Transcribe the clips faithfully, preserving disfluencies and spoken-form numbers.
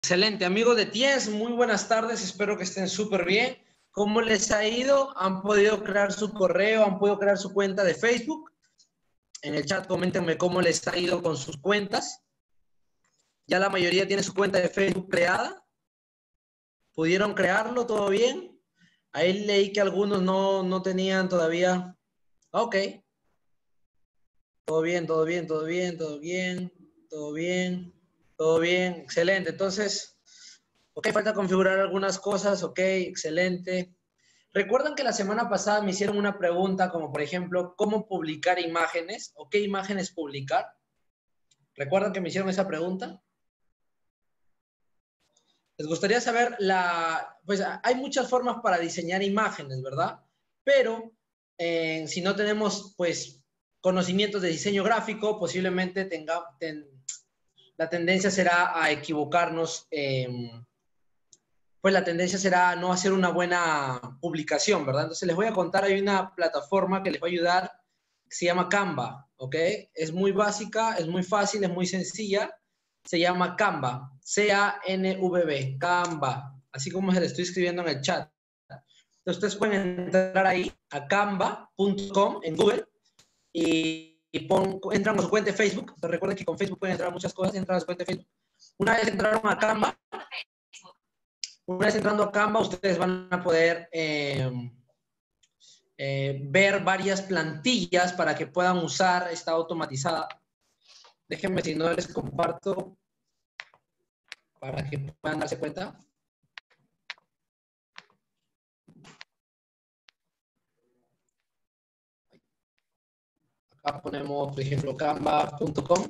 Excelente, amigos de Tiens, muy buenas tardes, espero que estén súper bien. ¿Cómo les ha ido? ¿Han podido crear su correo? ¿Han podido crear su cuenta de Facebook? En el chat coméntenme cómo les ha ido con sus cuentas. ¿Ya la mayoría tiene su cuenta de Facebook creada? ¿Pudieron crearlo? ¿Todo bien? Ahí leí que algunos no, no tenían todavía. Ok. Todo bien, todo bien, todo bien, todo bien, todo bien, todo bien. Excelente. Entonces, ok, falta configurar algunas cosas. Ok, excelente. ¿Recuerdan que la semana pasada me hicieron una pregunta como, por ejemplo, cómo publicar imágenes o qué imágenes publicar? ¿Recuerdan que me hicieron esa pregunta? Les gustaría saber la... Pues hay muchas formas para diseñar imágenes, ¿verdad? Pero eh, si no tenemos, pues, conocimientos de diseño gráfico, posiblemente tenga, ten, la tendencia será a equivocarnos. Eh, pues la tendencia será no hacer una buena publicación, ¿verdad? Entonces les voy a contar, hay una plataforma que les va a ayudar, que se llama Canva, ¿ok? Es muy básica, es muy fácil, es muy sencilla, se llama Canva, C A N V B, Canva, así como se le estoy escribiendo en el chat. Entonces ustedes pueden entrar ahí a canva punto com en Google y, y pon, entran a su cuenta de Facebook. Entonces recuerden que con Facebook pueden entrar a muchas cosas, entran a su cuenta de Facebook. Una vez entraron a Canva, una vez entrando a Canva, ustedes van a poder eh, eh, ver varias plantillas para que puedan usar esta automatizada. Déjenme si no les comparto para que puedan darse cuenta. Acá ponemos, por ejemplo, canva punto com.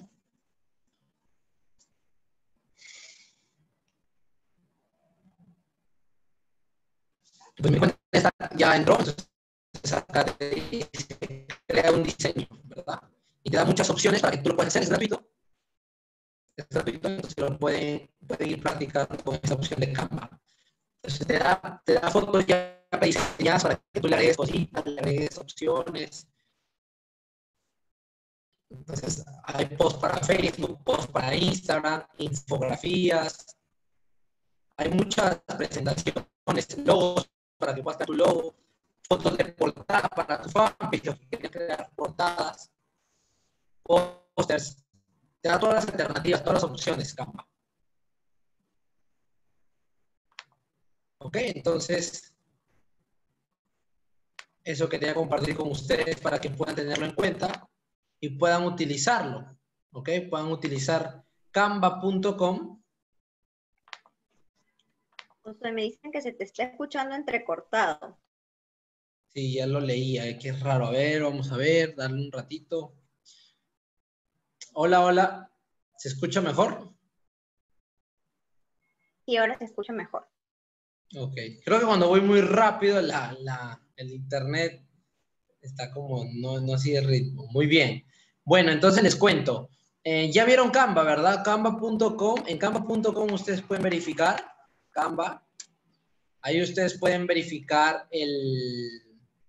Pues mi cuenta ya entró, entonces acá te dice, crea un diseño, ¿verdad? Y te da muchas opciones para que tú lo puedas hacer, es gratuito. Es gratuito, entonces lo pueden, pueden ir practicando con esa opción de Canva. Entonces te da, te da fotos ya prediseñadas para que tú le agregues cositas, le agregues opciones. Entonces hay posts para Facebook, posts para Instagram, infografías. Hay muchas presentaciones, logos para que puedas crear tu logo, fotos de portada para tu fanpage, que quieres crear portadas, pósters. Te da todas las alternativas, todas las opciones, Canva. Ok, entonces, eso quería compartir con ustedes para que puedan tenerlo en cuenta y puedan utilizarlo. Ok, puedan utilizar canva punto com. Entonces me dicen que se te está escuchando entrecortado. Sí, ya lo leía, eh, qué raro. A ver, vamos a ver, darle un ratito. Hola, hola. ¿Se escucha mejor? Y ahora se escucha mejor. Ok. Creo que cuando voy muy rápido, la, la, el internet está como, no, no sigue el ritmo. Muy bien. Bueno, entonces les cuento. Eh, ya vieron Canva, ¿verdad? canva punto com. En canva punto com ustedes pueden verificar Canva. Ahí ustedes pueden verificar el,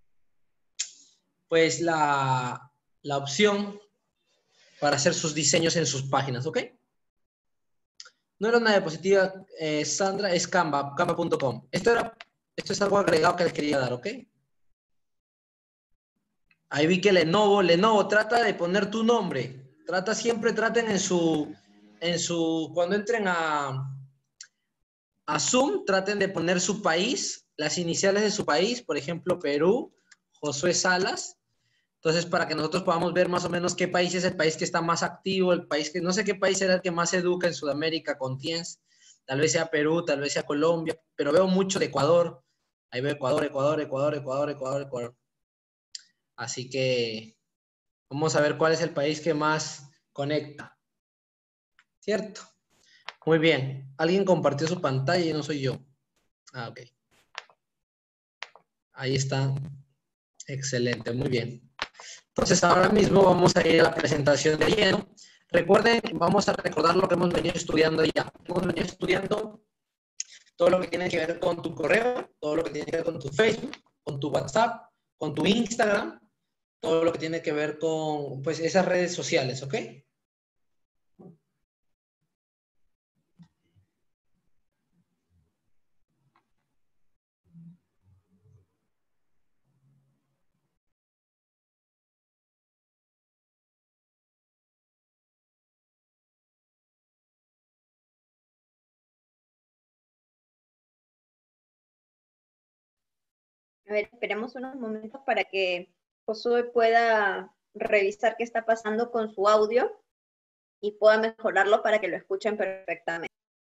pues la, la opción para hacer sus diseños en sus páginas, ¿ok? No era una diapositiva, eh, Sandra, es Canva, canva punto com. Esto, era, esto es algo agregado que les quería dar, ¿ok? Ahí vi que Lenovo, Lenovo, trata de poner tu nombre. Trata, siempre traten en su, en su, cuando entren a, a Zoom, traten de poner su país, las iniciales de su país, por ejemplo, Perú, Josué Salas. Entonces, para que nosotros podamos ver más o menos qué país es el país que está más activo, el país que, no sé qué país será el que más educa en Sudamérica con Tiens. Tal vez sea Perú, tal vez sea Colombia, pero veo mucho de Ecuador. Ahí veo Ecuador, Ecuador, Ecuador, Ecuador, Ecuador, Ecuador. Así que vamos a ver cuál es el país que más conecta. ¿Cierto? Muy bien. Alguien compartió su pantalla y no soy yo. Ah, ok. Ahí está. Excelente, muy bien. Entonces ahora mismo vamos a ir a la presentación de lleno. Recuerden, vamos a recordar lo que hemos venido estudiando ya. Hemos venido estudiando todo lo que tiene que ver con tu correo, todo lo que tiene que ver con tu Facebook, con tu WhatsApp, con tu Instagram, todo lo que tiene que ver con, pues, esas redes sociales, ¿ok? A ver, esperemos unos momentos para que Josué pueda revisar qué está pasando con su audio y pueda mejorarlo para que lo escuchen perfectamente.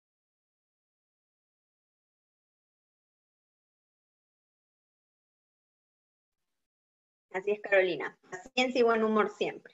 Así es, Carolina. Paciencia y buen humor siempre.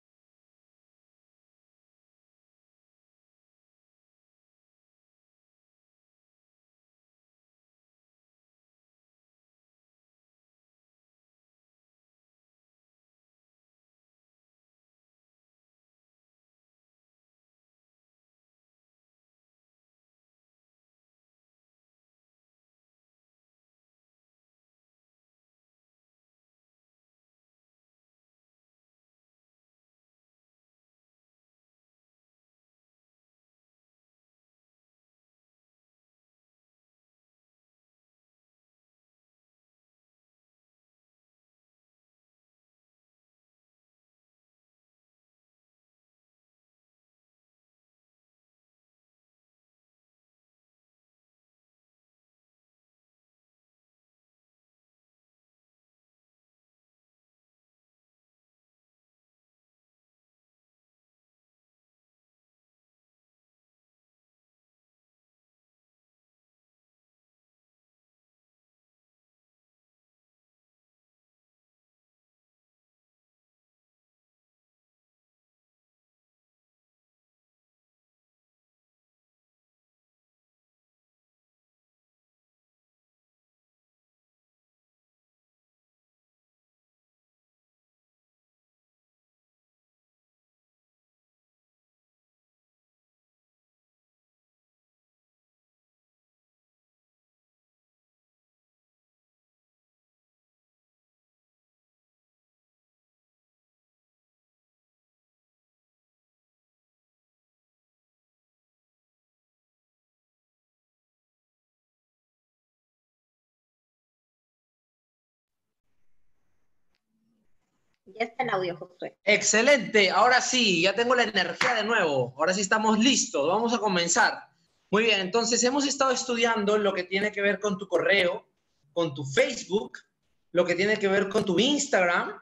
Ya está el audio, Josué. Excelente, ahora sí, ya tengo la energía de nuevo, ahora sí estamos listos, vamos a comenzar. Muy bien, entonces hemos estado estudiando lo que tiene que ver con tu correo, con tu Facebook, lo que tiene que ver con tu Instagram.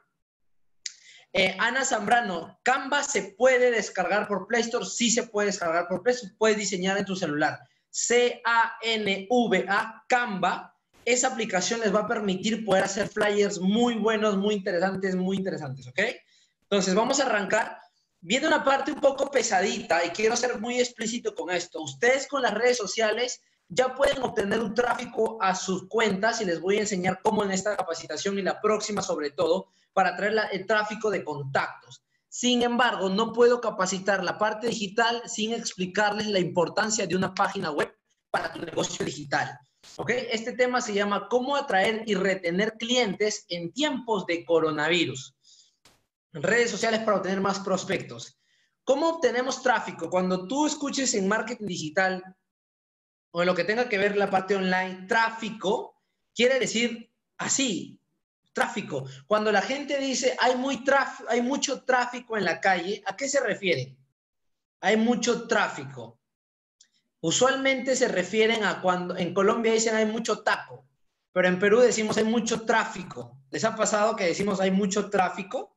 Eh, Ana Zambrano, ¿Canva se puede descargar por Play Store? Sí se puede descargar por Play Store, puedes diseñar en tu celular. C A N V A, Canva. Esa aplicación les va a permitir poder hacer flyers muy buenos, muy interesantes, muy interesantes, ¿ok? Entonces, vamos a arrancar. Viene una parte un poco pesadita y quiero ser muy explícito con esto. Ustedes con las redes sociales ya pueden obtener un tráfico a sus cuentas y les voy a enseñar cómo en esta capacitación y la próxima sobre todo para traer la, el tráfico de contactos. Sin embargo, no puedo capacitar la parte digital sin explicarles la importancia de una página web para tu negocio digital. ¿Ok? Este tema se llama cómo atraer y retener clientes en tiempos de coronavirus. Redes sociales para obtener más prospectos. ¿Cómo obtenemos tráfico? Cuando tú escuches en marketing digital o en lo que tenga que ver la parte online, tráfico quiere decir así, tráfico. Cuando la gente dice hay, muy traf- hay mucho tráfico en la calle, ¿a qué se refiere? Hay mucho tráfico. Usualmente se refieren a cuando en Colombia dicen hay mucho taco, pero en Perú decimos hay mucho tráfico. ¿Les ha pasado que decimos hay mucho tráfico?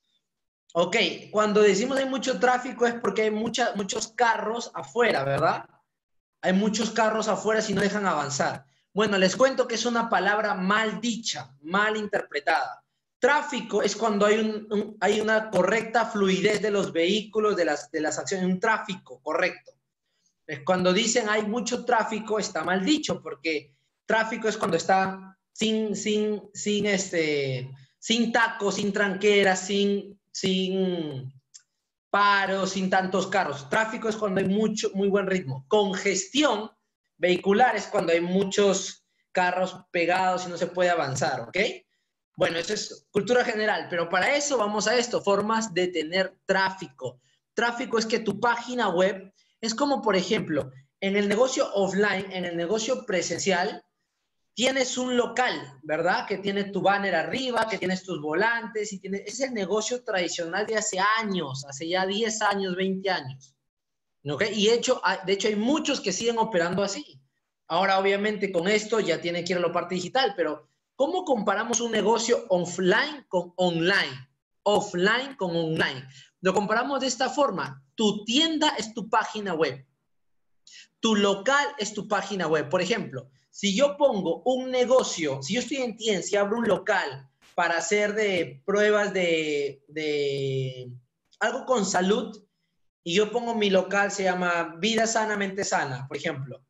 Ok, cuando decimos hay mucho tráfico es porque hay mucha, muchos carros afuera, ¿verdad? Hay muchos carros afuera si no dejan avanzar. Bueno, les cuento que es una palabra mal dicha, mal interpretada. Tráfico es cuando hay, un, un, hay una correcta fluidez de los vehículos, de las, de las acciones, un tráfico correcto. Cuando dicen hay mucho tráfico, está mal dicho, porque tráfico es cuando está sin, sin, sin, este, sin tacos, sin tranqueras, sin, sin paros, sin tantos carros. Tráfico es cuando hay mucho, muy buen ritmo. Congestión vehicular es cuando hay muchos carros pegados y no se puede avanzar, ¿ok? Bueno, eso es cultura general, pero para eso vamos a esto, formas de tener tráfico. Tráfico es que tu página web es como, por ejemplo, en el negocio offline, en el negocio presencial, tienes un local, ¿verdad? Que tiene tu banner arriba, que tienes tus volantes, y tiene, es el negocio tradicional de hace años, hace ya diez años, veinte años. ¿Okay? Y de hecho, de hecho hay muchos que siguen operando así. Ahora, obviamente, con esto ya tiene que ir a la parte digital, pero ¿Cómo comparamos un negocio offline con online? Offline con online. Lo comparamos de esta forma. Tu tienda es tu página web. Tu local es tu página web. Por ejemplo, si yo pongo un negocio, si yo estoy en Tiendas y abro un local para hacer de pruebas de, de algo con salud, y yo pongo mi local, se llama Vida Sanamente Sana, por ejemplo,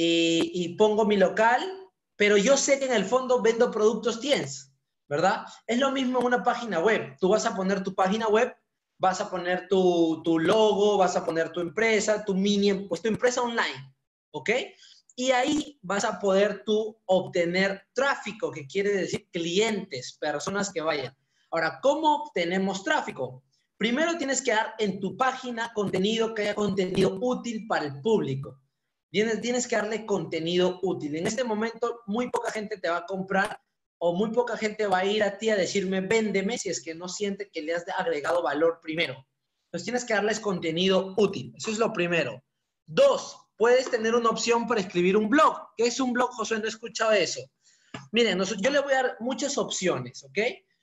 y, y pongo mi local, pero yo sé que en el fondo vendo productos Tiendas, ¿verdad? Es lo mismo en una página web. Tú vas a poner tu página web, vas a poner tu, tu logo, vas a poner tu empresa, tu mini, pues tu empresa online, ¿ok? Y ahí vas a poder tú obtener tráfico, que quiere decir clientes, personas que vayan. Ahora, ¿cómo obtenemos tráfico? Primero tienes que dar en tu página contenido que haya contenido útil para el público. Tienes, tienes que darle contenido útil. En este momento, muy poca gente te va a comprar o muy poca gente va a ir a ti a decirme, véndeme, si es que no siente que le has agregado valor primero. Entonces, tienes que darles contenido útil. Eso es lo primero. Dos, puedes tener una opción para escribir un blog. ¿Qué es un blog, Josué? No he escuchado eso. Miren, yo le voy a dar muchas opciones, ¿ok?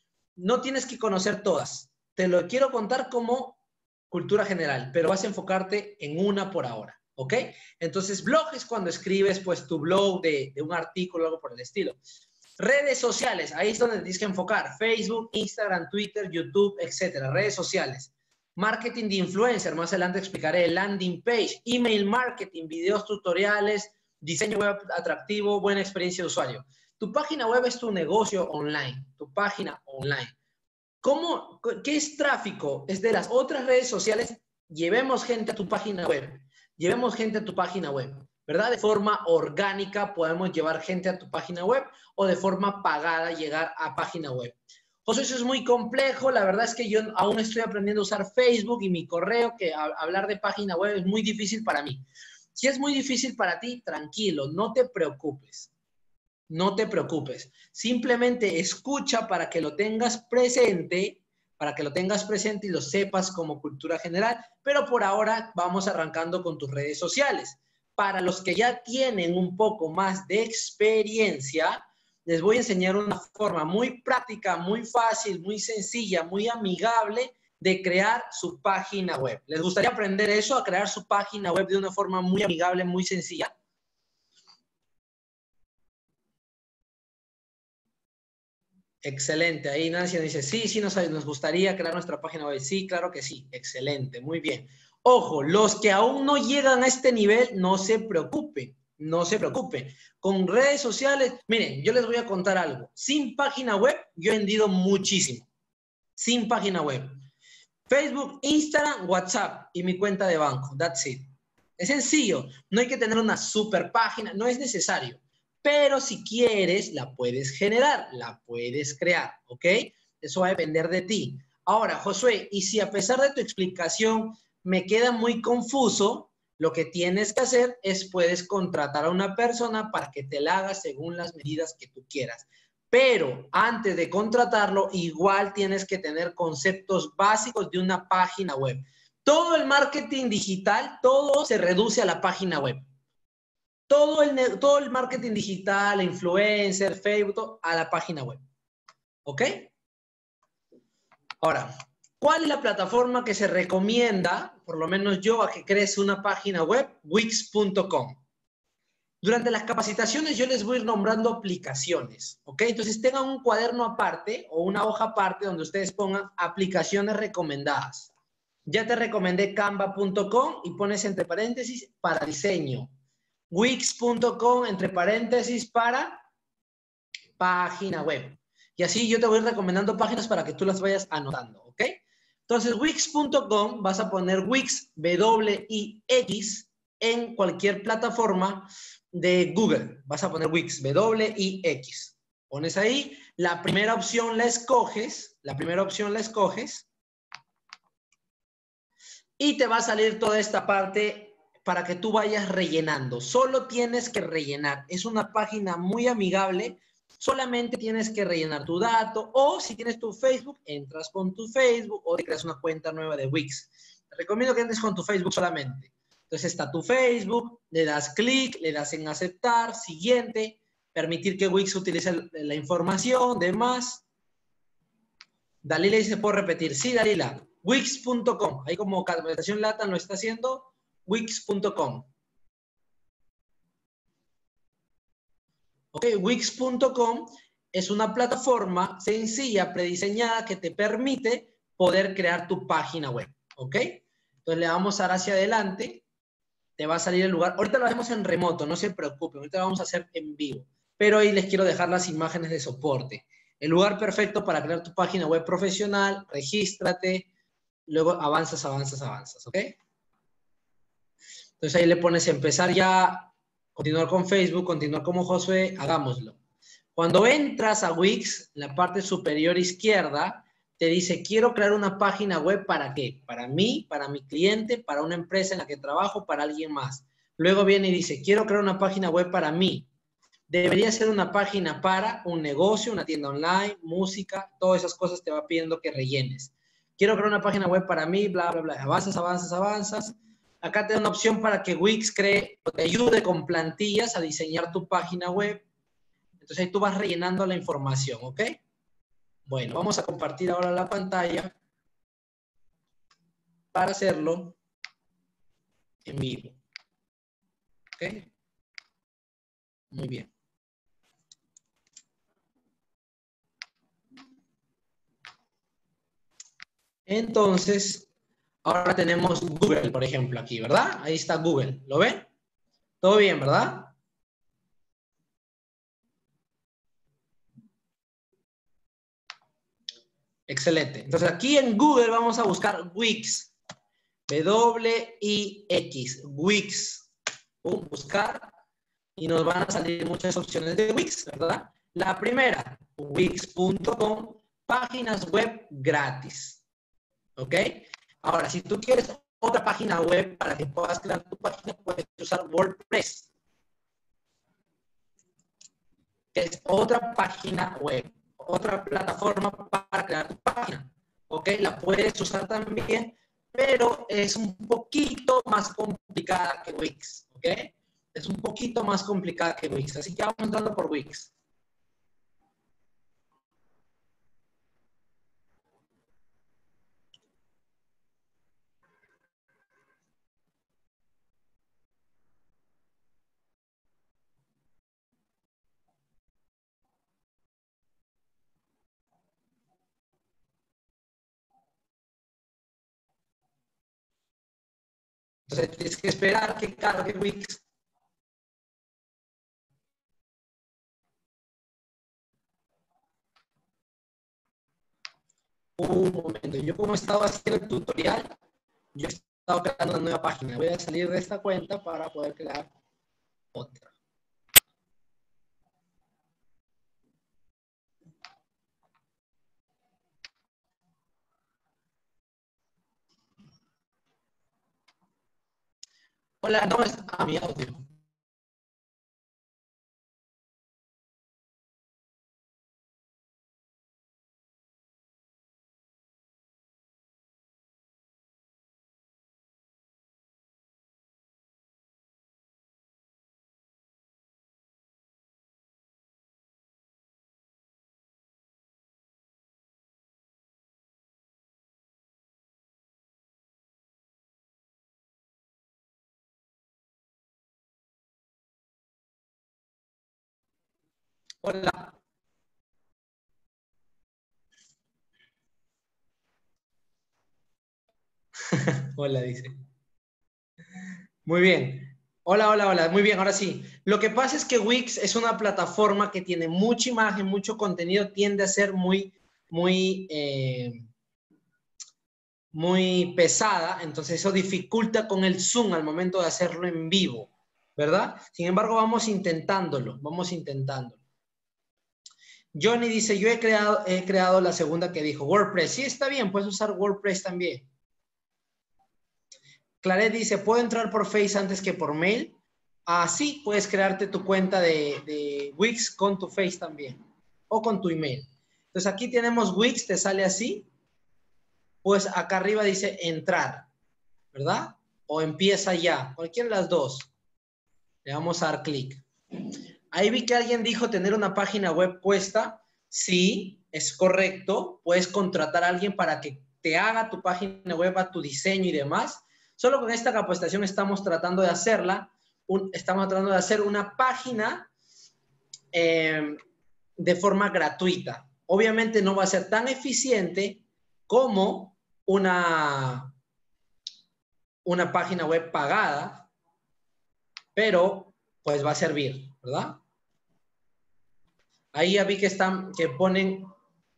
No tienes que conocer todas. Te lo quiero contar como cultura general, pero vas a enfocarte en una por ahora, ¿ok? Entonces, blog es cuando escribes, pues, tu blog de, de un artículo o algo por el estilo. Redes sociales, ahí es donde tienes que enfocar. Facebook, Instagram, Twitter, YouTube, etcétera. Redes sociales. Marketing de influencer, más adelante explicaré. Landing page, email marketing, videos tutoriales, diseño web atractivo, buena experiencia de usuario. Tu página web es tu negocio online, tu página online. ¿Cómo, ¿Qué es tráfico? Es de las otras redes sociales. Llevemos gente a tu página web. Llevemos gente a tu página web, ¿verdad? De forma orgánica podemos llevar gente a tu página web o de forma pagada llegar a página web. José, eso es muy complejo. La verdad es que yo aún estoy aprendiendo a usar Facebook y mi correo, que a, hablar de página web es muy difícil para mí. Si es muy difícil para ti, tranquilo, no te preocupes. No te preocupes, simplemente escucha para que lo tengas presente, para que lo tengas presente y lo sepas como cultura general, pero por ahora vamos arrancando con tus redes sociales. Para los que ya tienen un poco más de experiencia, les voy a enseñar una forma muy práctica, muy fácil, muy sencilla, muy amigable de crear su página web. ¿Les gustaría aprender eso, a crear su página web de una forma muy amigable, muy sencilla? Excelente. Ahí Nancy nos dice, sí, sí, nos, nos gustaría crear nuestra página web. Sí, claro que sí. Excelente. Muy bien. Ojo, los que aún no llegan a este nivel, no se preocupen. No se preocupen. Con redes sociales, miren, yo les voy a contar algo. Sin página web, yo he vendido muchísimo. Sin página web. Facebook, Instagram, WhatsApp y mi cuenta de banco. That's it. Es sencillo. No hay que tener una super página. No es necesario. Pero si quieres, la puedes generar, la puedes crear, ¿ok? Eso va a depender de ti. Ahora, Josué, y si a pesar de tu explicación me queda muy confuso, lo que tienes que hacer es puedes contratar a una persona para que te la haga según las medidas que tú quieras. Pero antes de contratarlo, igual tienes que tener conceptos básicos de una página web. Todo el marketing digital, todo se reduce a la página web. Todo el, todo el marketing digital, influencer, Facebook, a la página web. ¿Ok? Ahora, ¿cuál es la plataforma que se recomienda, por lo menos yo, a que crees una página web? Wix punto com. Durante las capacitaciones yo les voy a ir nombrando aplicaciones, ¿ok? Entonces tengan un cuaderno aparte o una hoja aparte donde ustedes pongan aplicaciones recomendadas. Ya te recomendé canva punto com y pones entre paréntesis para diseño. Wix punto com, entre paréntesis, para página web. Y así yo te voy recomendando páginas para que tú las vayas anotando, ¿ok? Entonces, Wix punto com, vas a poner Wix, W I X, en cualquier plataforma de Google. Vas a poner Wix, W I X. Pones ahí, la primera opción la escoges, la primera opción la escoges, y te va a salir toda esta parte para que tú vayas rellenando. Solo tienes que rellenar. Es una página muy amigable. Solamente tienes que rellenar tu dato, o si tienes tu Facebook, entras con tu Facebook o te creas una cuenta nueva de Wix. Te recomiendo que entres con tu Facebook solamente. Entonces está tu Facebook, le das clic, le das en aceptar, siguiente, permitir que Wix utilice la información, demás. Dalila dice, ¿puedo repetir? Sí, Dalila. Wix punto com. Ahí como Capacitación Latam lo está haciendo. Wix punto com. Ok, Wix punto com es una plataforma sencilla, prediseñada, que te permite poder crear tu página web. Ok. Entonces le vamos a dar hacia adelante. Te va a salir el lugar. Ahorita lo hacemos en remoto, no se preocupen. Ahorita lo vamos a hacer en vivo. Pero ahí les quiero dejar las imágenes de soporte. El lugar perfecto para crear tu página web profesional. Regístrate. Luego avanzas, avanzas, avanzas. ¿Ok? Entonces ahí le pones empezar ya. Continuar con Facebook. Continuar como Josué. Hagámoslo. Cuando entras a Wix, en la parte superior izquierda, te dice, quiero crear una página web, ¿para qué? Para mí, para mi cliente, para una empresa en la que trabajo, para alguien más. Luego viene y dice, quiero crear una página web para mí. Debería ser una página para un negocio, una tienda online, música, todas esas cosas te va pidiendo que rellenes. Quiero crear una página web para mí, bla, bla, bla. Avanzas, avanzas, avanzas. Acá te da una opción para que Wix cree, te ayude con plantillas a diseñar tu página web. Entonces ahí tú vas rellenando la información, ¿ok? Bueno, vamos a compartir ahora la pantalla para hacerlo en vivo. ¿Ok? Muy bien. Entonces, ahora tenemos Google, por ejemplo, aquí, ¿verdad? Ahí está Google. ¿Lo ven? Todo bien, ¿verdad? Excelente. Entonces, aquí en Google vamos a buscar Wix. W I X. Wix. Pum, buscar. Y nos van a salir muchas opciones de Wix, ¿verdad? La primera, wix punto com, páginas web gratis. ¿Ok? Ahora, si tú quieres otra página web para que puedas crear tu página, puedes usar WordPress, que es otra página web, otra plataforma para crear tu página. ¿Ok? La puedes usar también, pero es un poquito más complicada que Wix. ¿Ok? Es un poquito más complicada que Wix. Así que vamos entrando por Wix. Entonces tienes que esperar que cargue Wix. Un momento. Yo como estaba haciendo el tutorial, yo he estado creando una nueva página. Voy a salir de esta cuenta para poder crear otra. Hola, no está mi audio. Hola. Hola, dice. Muy bien. Hola, hola, hola. Muy bien, ahora sí. Lo que pasa es que Wix es una plataforma que tiene mucha imagen, mucho contenido, tiende a ser muy, muy, eh, muy pesada, entonces eso dificulta con el Zoom al momento de hacerlo en vivo, ¿verdad? Sin embargo, vamos intentándolo, vamos intentándolo. Johnny dice, yo he creado, he creado la segunda que dijo, WordPress. Sí, está bien, puedes usar WordPress también. Claret dice, ¿puedo entrar por Face antes que por mail? Ah, sí, puedes crearte tu cuenta de, de Wix con tu Face también, o con tu email. Entonces aquí tenemos Wix, te sale así, pues acá arriba dice entrar, ¿verdad? O empieza ya, cualquiera de las dos. Le vamos a dar clic. Ahí vi que alguien dijo tener una página web cuesta. Sí, es correcto. Puedes contratar a alguien para que te haga tu página web, a tu diseño y demás. Solo con esta capacitación estamos tratando de hacerla. Un, estamos tratando de hacer una página eh, de forma gratuita. Obviamente no va a ser tan eficiente como una, una página web pagada, pero pues va a servir, ¿verdad? Ahí ya vi que están, que ponen...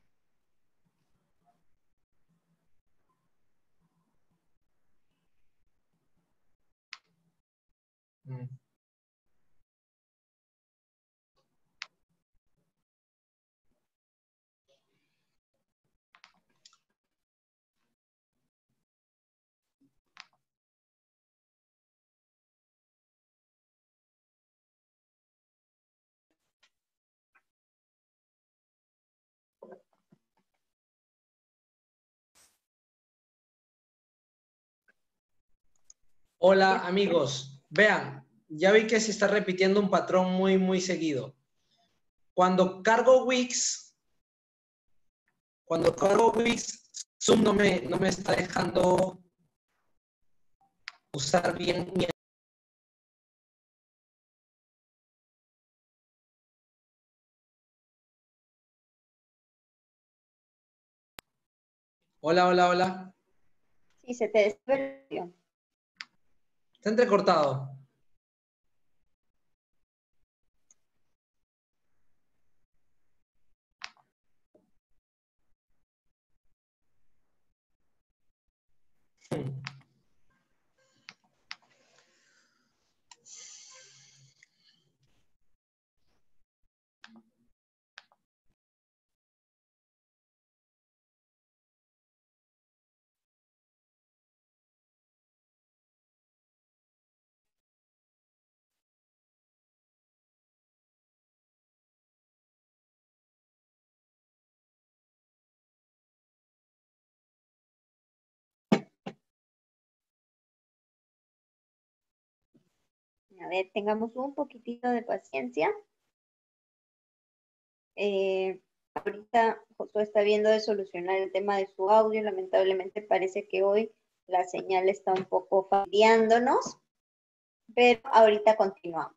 Hola, amigos. Vean, ya vi que se está repitiendo un patrón muy, muy seguido. Cuando cargo Wix, cuando cargo Wix, Zoom no me, no me está dejando usar bien mi... Hola, hola, hola. Sí, se te desperdió. Está entrecortado. A ver, tengamos un poquitito de paciencia. Eh, ahorita Josué está viendo de solucionar el tema de su audio. Lamentablemente parece que hoy la señal está un poco fastidiándonos, pero ahorita continuamos.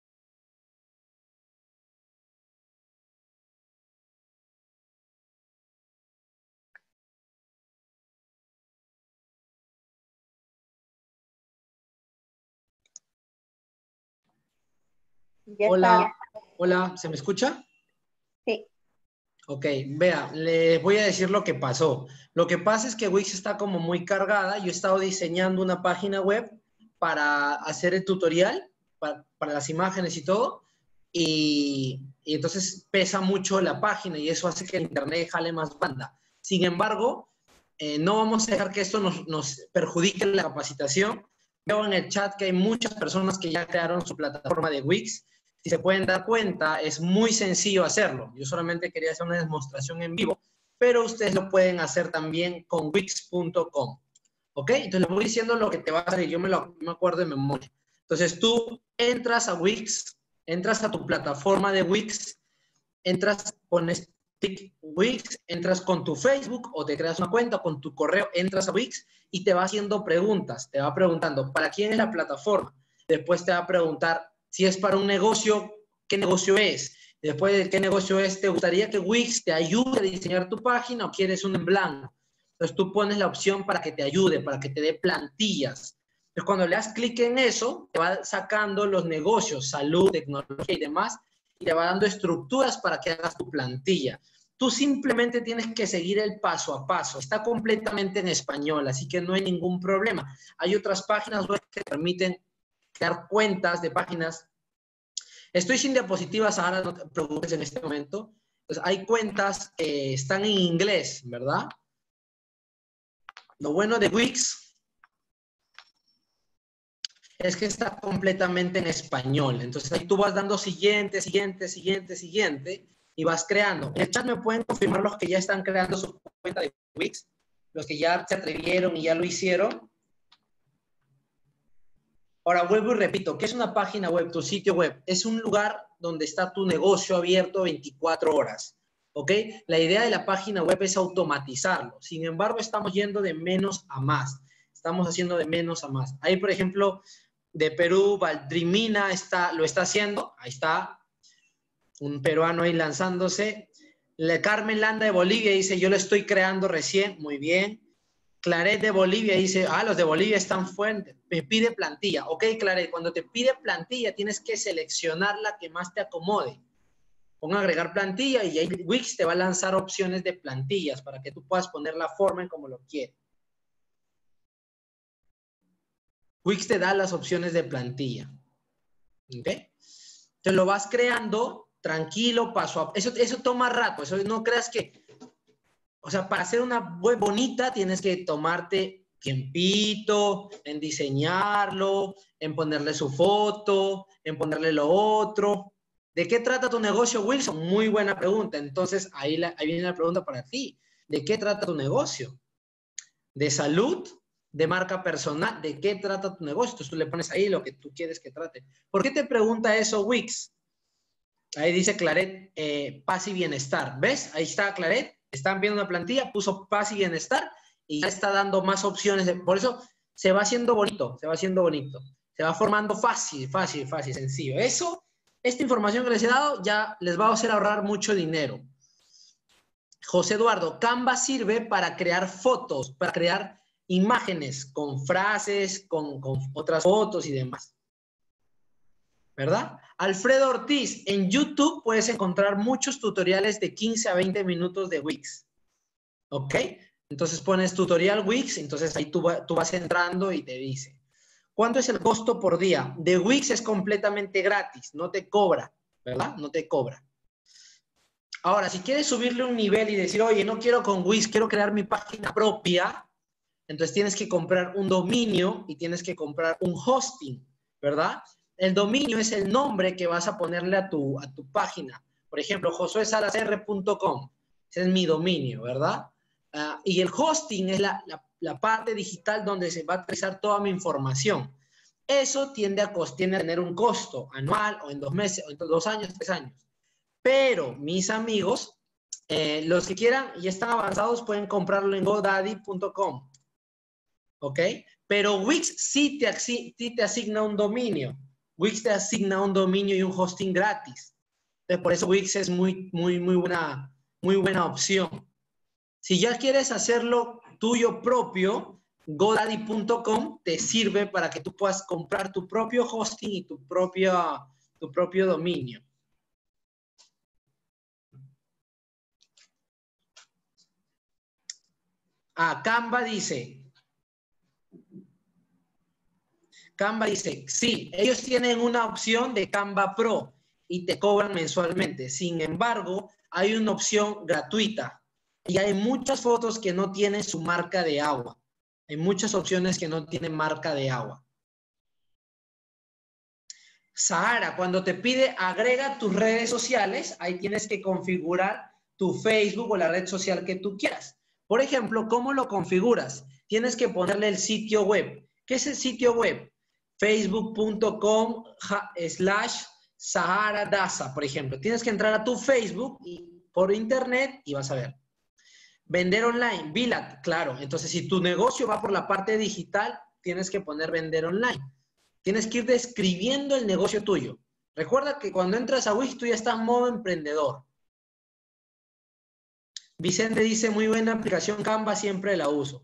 Ya Hola, está. hola, ¿se me escucha? Sí. Ok, vea, les voy a decir lo que pasó. Lo que pasa es que Wix está como muy cargada. Yo he estado diseñando una página web para hacer el tutorial, para, para las imágenes y todo, y, y entonces pesa mucho la página y eso hace que el internet jale más banda. Sin embargo, eh, no vamos a dejar que esto nos, nos perjudique la capacitación. Veo en el chat que hay muchas personas que ya crearon su plataforma de Wix. Si se pueden dar cuenta, es muy sencillo hacerlo. Yo solamente quería hacer una demostración en vivo, pero ustedes lo pueden hacer también con wix punto com. ¿Ok? Entonces les voy diciendo lo que te va a salir. Yo me lo me acuerdo de memoria. Entonces tú entras a Wix, entras a tu plataforma de Wix, entras, pones tick Wix, entras con tu Facebook o te creas una cuenta con tu correo, entras a Wix y te va haciendo preguntas. Te va preguntando, ¿para quién es la plataforma? Después te va a preguntar, si es para un negocio, ¿qué negocio es? Después de qué negocio es, ¿te gustaría que Wix te ayude a diseñar tu página o quieres un en blanco? Entonces tú pones la opción para que te ayude, para que te dé plantillas. Entonces cuando le das clic en eso, te va sacando los negocios, salud, tecnología y demás, y te va dando estructuras para que hagas tu plantilla. Tú simplemente tienes que seguir el paso a paso. Está completamente en español, así que no hay ningún problema. Hay otras páginas web que permiten crear cuentas de páginas. Estoy sin diapositivas ahora, no te preocupes en este momento. Entonces, hay cuentas que están en inglés, ¿verdad? Lo bueno de Wix es que está completamente en español. Entonces, ahí tú vas dando siguiente, siguiente, siguiente, siguiente, y vas creando. En el chat me pueden confirmar los que ya están creando su cuenta de Wix, los que ya se atrevieron y ya lo hicieron. Ahora vuelvo y repito, ¿qué es una página web, tu sitio web? Es un lugar donde está tu negocio abierto veinticuatro horas, ¿ok? La idea de la página web es automatizarlo. Sin embargo, estamos yendo de menos a más. Estamos haciendo de menos a más. Ahí, por ejemplo, de Perú, Valdrimina está, lo está haciendo. Ahí está, un peruano ahí lanzándose. La Carmen Landa de Bolivia dice, yo lo estoy creando recién. Muy bien. Claret de Bolivia dice, ah, los de Bolivia están fuertes, me pide plantilla. Ok, Claret, cuando te pide plantilla tienes que seleccionar la que más te acomode. Pon agregar plantilla y ahí Wix te va a lanzar opciones de plantillas para que tú puedas poner la forma en como lo quieres. Wix te da las opciones de plantilla. ¿Ok? Entonces lo vas creando tranquilo, paso a paso. Eso, eso toma rato, eso no creas que... O sea, para hacer una web bonita tienes que tomarte tiempito en diseñarlo, en ponerle su foto, en ponerle lo otro. ¿De qué trata tu negocio, Wilson? Muy buena pregunta. Entonces, ahí, la, ahí viene la pregunta para ti. ¿De qué trata tu negocio? ¿De salud? ¿De marca personal? ¿De qué trata tu negocio? Entonces tú le pones ahí lo que tú quieres que trate. ¿Por qué te pregunta eso, Wix? Ahí dice Claret, eh, paz y bienestar. ¿Ves? Ahí está Claret. Están viendo una plantilla, puso paz y bienestar y ya está dando más opciones. De, por eso se va haciendo bonito, se va haciendo bonito. Se va formando fácil, fácil, fácil, sencillo. Eso, esta información que les he dado ya les va a hacer ahorrar mucho dinero. José Eduardo, Canva sirve para crear fotos, para crear imágenes con frases, con, con otras fotos y demás. ¿Verdad? Alfredo Ortiz, en YouTube puedes encontrar muchos tutoriales de quince a veinte minutos de Wix. ¿Ok? Entonces pones tutorial Wix, entonces ahí tú, tú vas entrando y te dice, ¿cuánto es el costo por día? De Wix es completamente gratis, no te cobra, ¿verdad? No te cobra. Ahora, si quieres subirle un nivel y decir, oye, no quiero con Wix, quiero crear mi página propia, entonces tienes que comprar un dominio y tienes que comprar un hosting, ¿verdad? El dominio es el nombre que vas a ponerle a tu, a tu página. Por ejemplo, josué salas r punto com. Ese es mi dominio, ¿verdad? Uh, y el hosting es la, la, la parte digital donde se va a utilizar toda mi información. Eso tiende a, tiende a tener un costo anual o en dos meses, o en dos años, tres años. Pero, mis amigos, eh, los que quieran y están avanzados pueden comprarlo en godaddy punto com. ¿Ok? Pero Wix sí te, sí te asigna un dominio. Wix te asigna un dominio y un hosting gratis. Entonces, por eso Wix es muy, muy, muy buena, muy buena opción. Si ya quieres hacerlo tuyo propio, godaddy punto com te sirve para que tú puedas comprar tu propio hosting y tu propio, tu propio dominio. Ah, Canva dice... Canva dice, sí, ellos tienen una opción de Canva Pro y te cobran mensualmente. Sin embargo, hay una opción gratuita y hay muchas fotos que no tienen su marca de agua. Hay muchas opciones que no tienen marca de agua. Sahara, cuando te pide agrega tus redes sociales, ahí tienes que configurar tu Facebook o la red social que tú quieras. Por ejemplo, ¿cómo lo configuras? Tienes que ponerle el sitio web. ¿Qué es el sitio web? facebook punto com slash Sahara Daza, por ejemplo. Tienes que entrar a tu Facebook y, por internet y vas a ver. Vender online, Bilat, claro. Entonces, si tu negocio va por la parte digital, tienes que poner vender online. Tienes que ir describiendo el negocio tuyo. Recuerda que cuando entras a Wix, tú ya estás en modo emprendedor. Vicente dice, muy buena aplicación Canva, siempre la uso.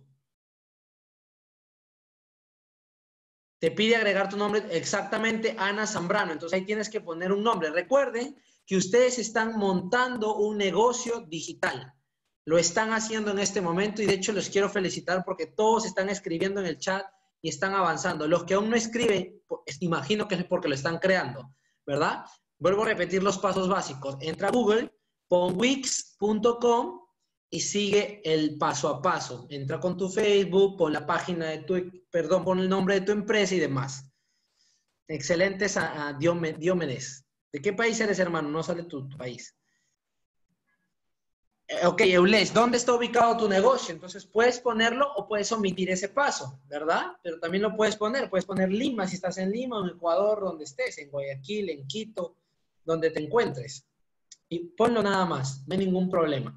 Te pide agregar tu nombre, exactamente, Ana Zambrano. Entonces ahí tienes que poner un nombre. Recuerden que ustedes están montando un negocio digital. Lo están haciendo en este momento y de hecho los quiero felicitar porque todos están escribiendo en el chat y están avanzando. Los que aún no escriben, imagino que es porque lo están creando, ¿verdad? Vuelvo a repetir los pasos básicos. Entra a Google, pon wix punto com y sigue el paso a paso. Entra con tu Facebook, pon la página de tu, perdón, pon el nombre de tu empresa y demás. Excelente, uh, Diomedes. ¿De qué país eres, hermano? No sale tu, tu país. Ok, Eules, ¿dónde está ubicado tu negocio? Entonces puedes ponerlo o puedes omitir ese paso, ¿verdad? Pero también lo puedes poner, puedes poner Lima si estás en Lima, en Ecuador, donde estés, en Guayaquil, en Quito, donde te encuentres. Y ponlo nada más, no hay ningún problema.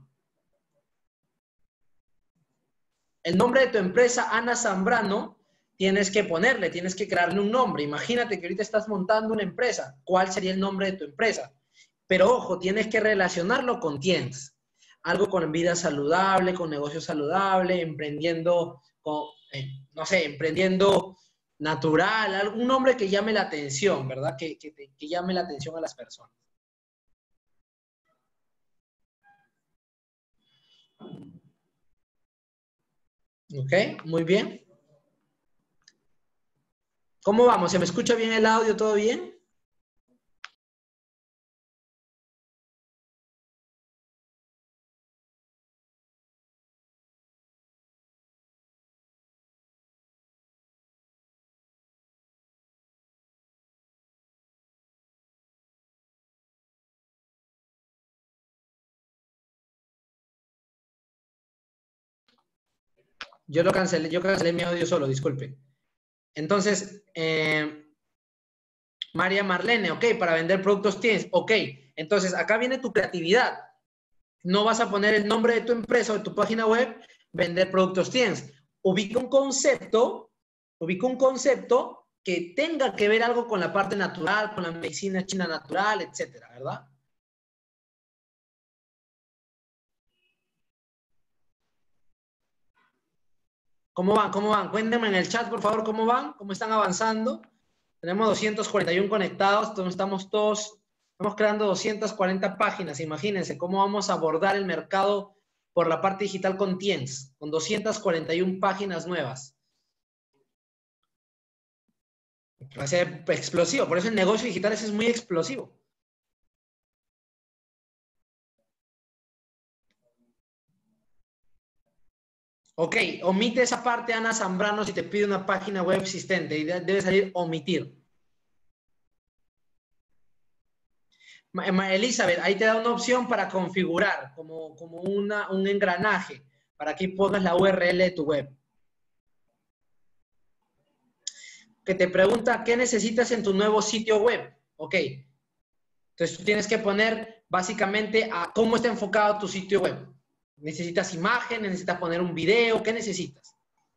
El nombre de tu empresa, Ana Zambrano, tienes que ponerle, tienes que crearle un nombre. Imagínate que ahorita estás montando una empresa. ¿Cuál sería el nombre de tu empresa? Pero ojo, tienes que relacionarlo con Tiens. Algo con vida saludable, con negocio saludable, emprendiendo, con, eh, no sé, emprendiendo natural, algún nombre que llame la atención, ¿verdad? Que, que, que llame la atención a las personas. ¿Ok? Muy bien. ¿Cómo vamos? ¿Se me escucha bien el audio? ¿Todo bien? Yo lo cancelé, yo cancelé mi audio solo, disculpe. Entonces, eh, María Marlene, ok, para vender productos tienes, ok. Entonces, acá viene tu creatividad. No vas a poner el nombre de tu empresa o de tu página web, vender productos tienes. Ubica un concepto, ubica un concepto que tenga que ver algo con la parte natural, con la medicina china natural, etcétera, ¿verdad? ¿Cómo van? ¿Cómo van? Cuéntenme en el chat, por favor, cómo van, cómo están avanzando. Tenemos doscientos cuarenta y uno conectados, entonces estamos todos, estamos creando doscientas cuarenta páginas. Imagínense cómo vamos a abordar el mercado por la parte digital con Tiens, con doscientas cuarenta y una páginas nuevas. Va a ser explosivo, por eso el negocio digital es muy explosivo. Ok, omite esa parte, Ana Zambrano, si te pide una página web existente y debe salir omitir. Elizabeth, ahí te da una opción para configurar, como, como una, un engranaje, para que pongas la U R L de tu web. Que te pregunta qué necesitas en tu nuevo sitio web. Ok, entonces tú tienes que poner básicamente a cómo está enfocado tu sitio web. ¿Necesitas imagen? ¿Necesitas poner un video? ¿Qué necesitas?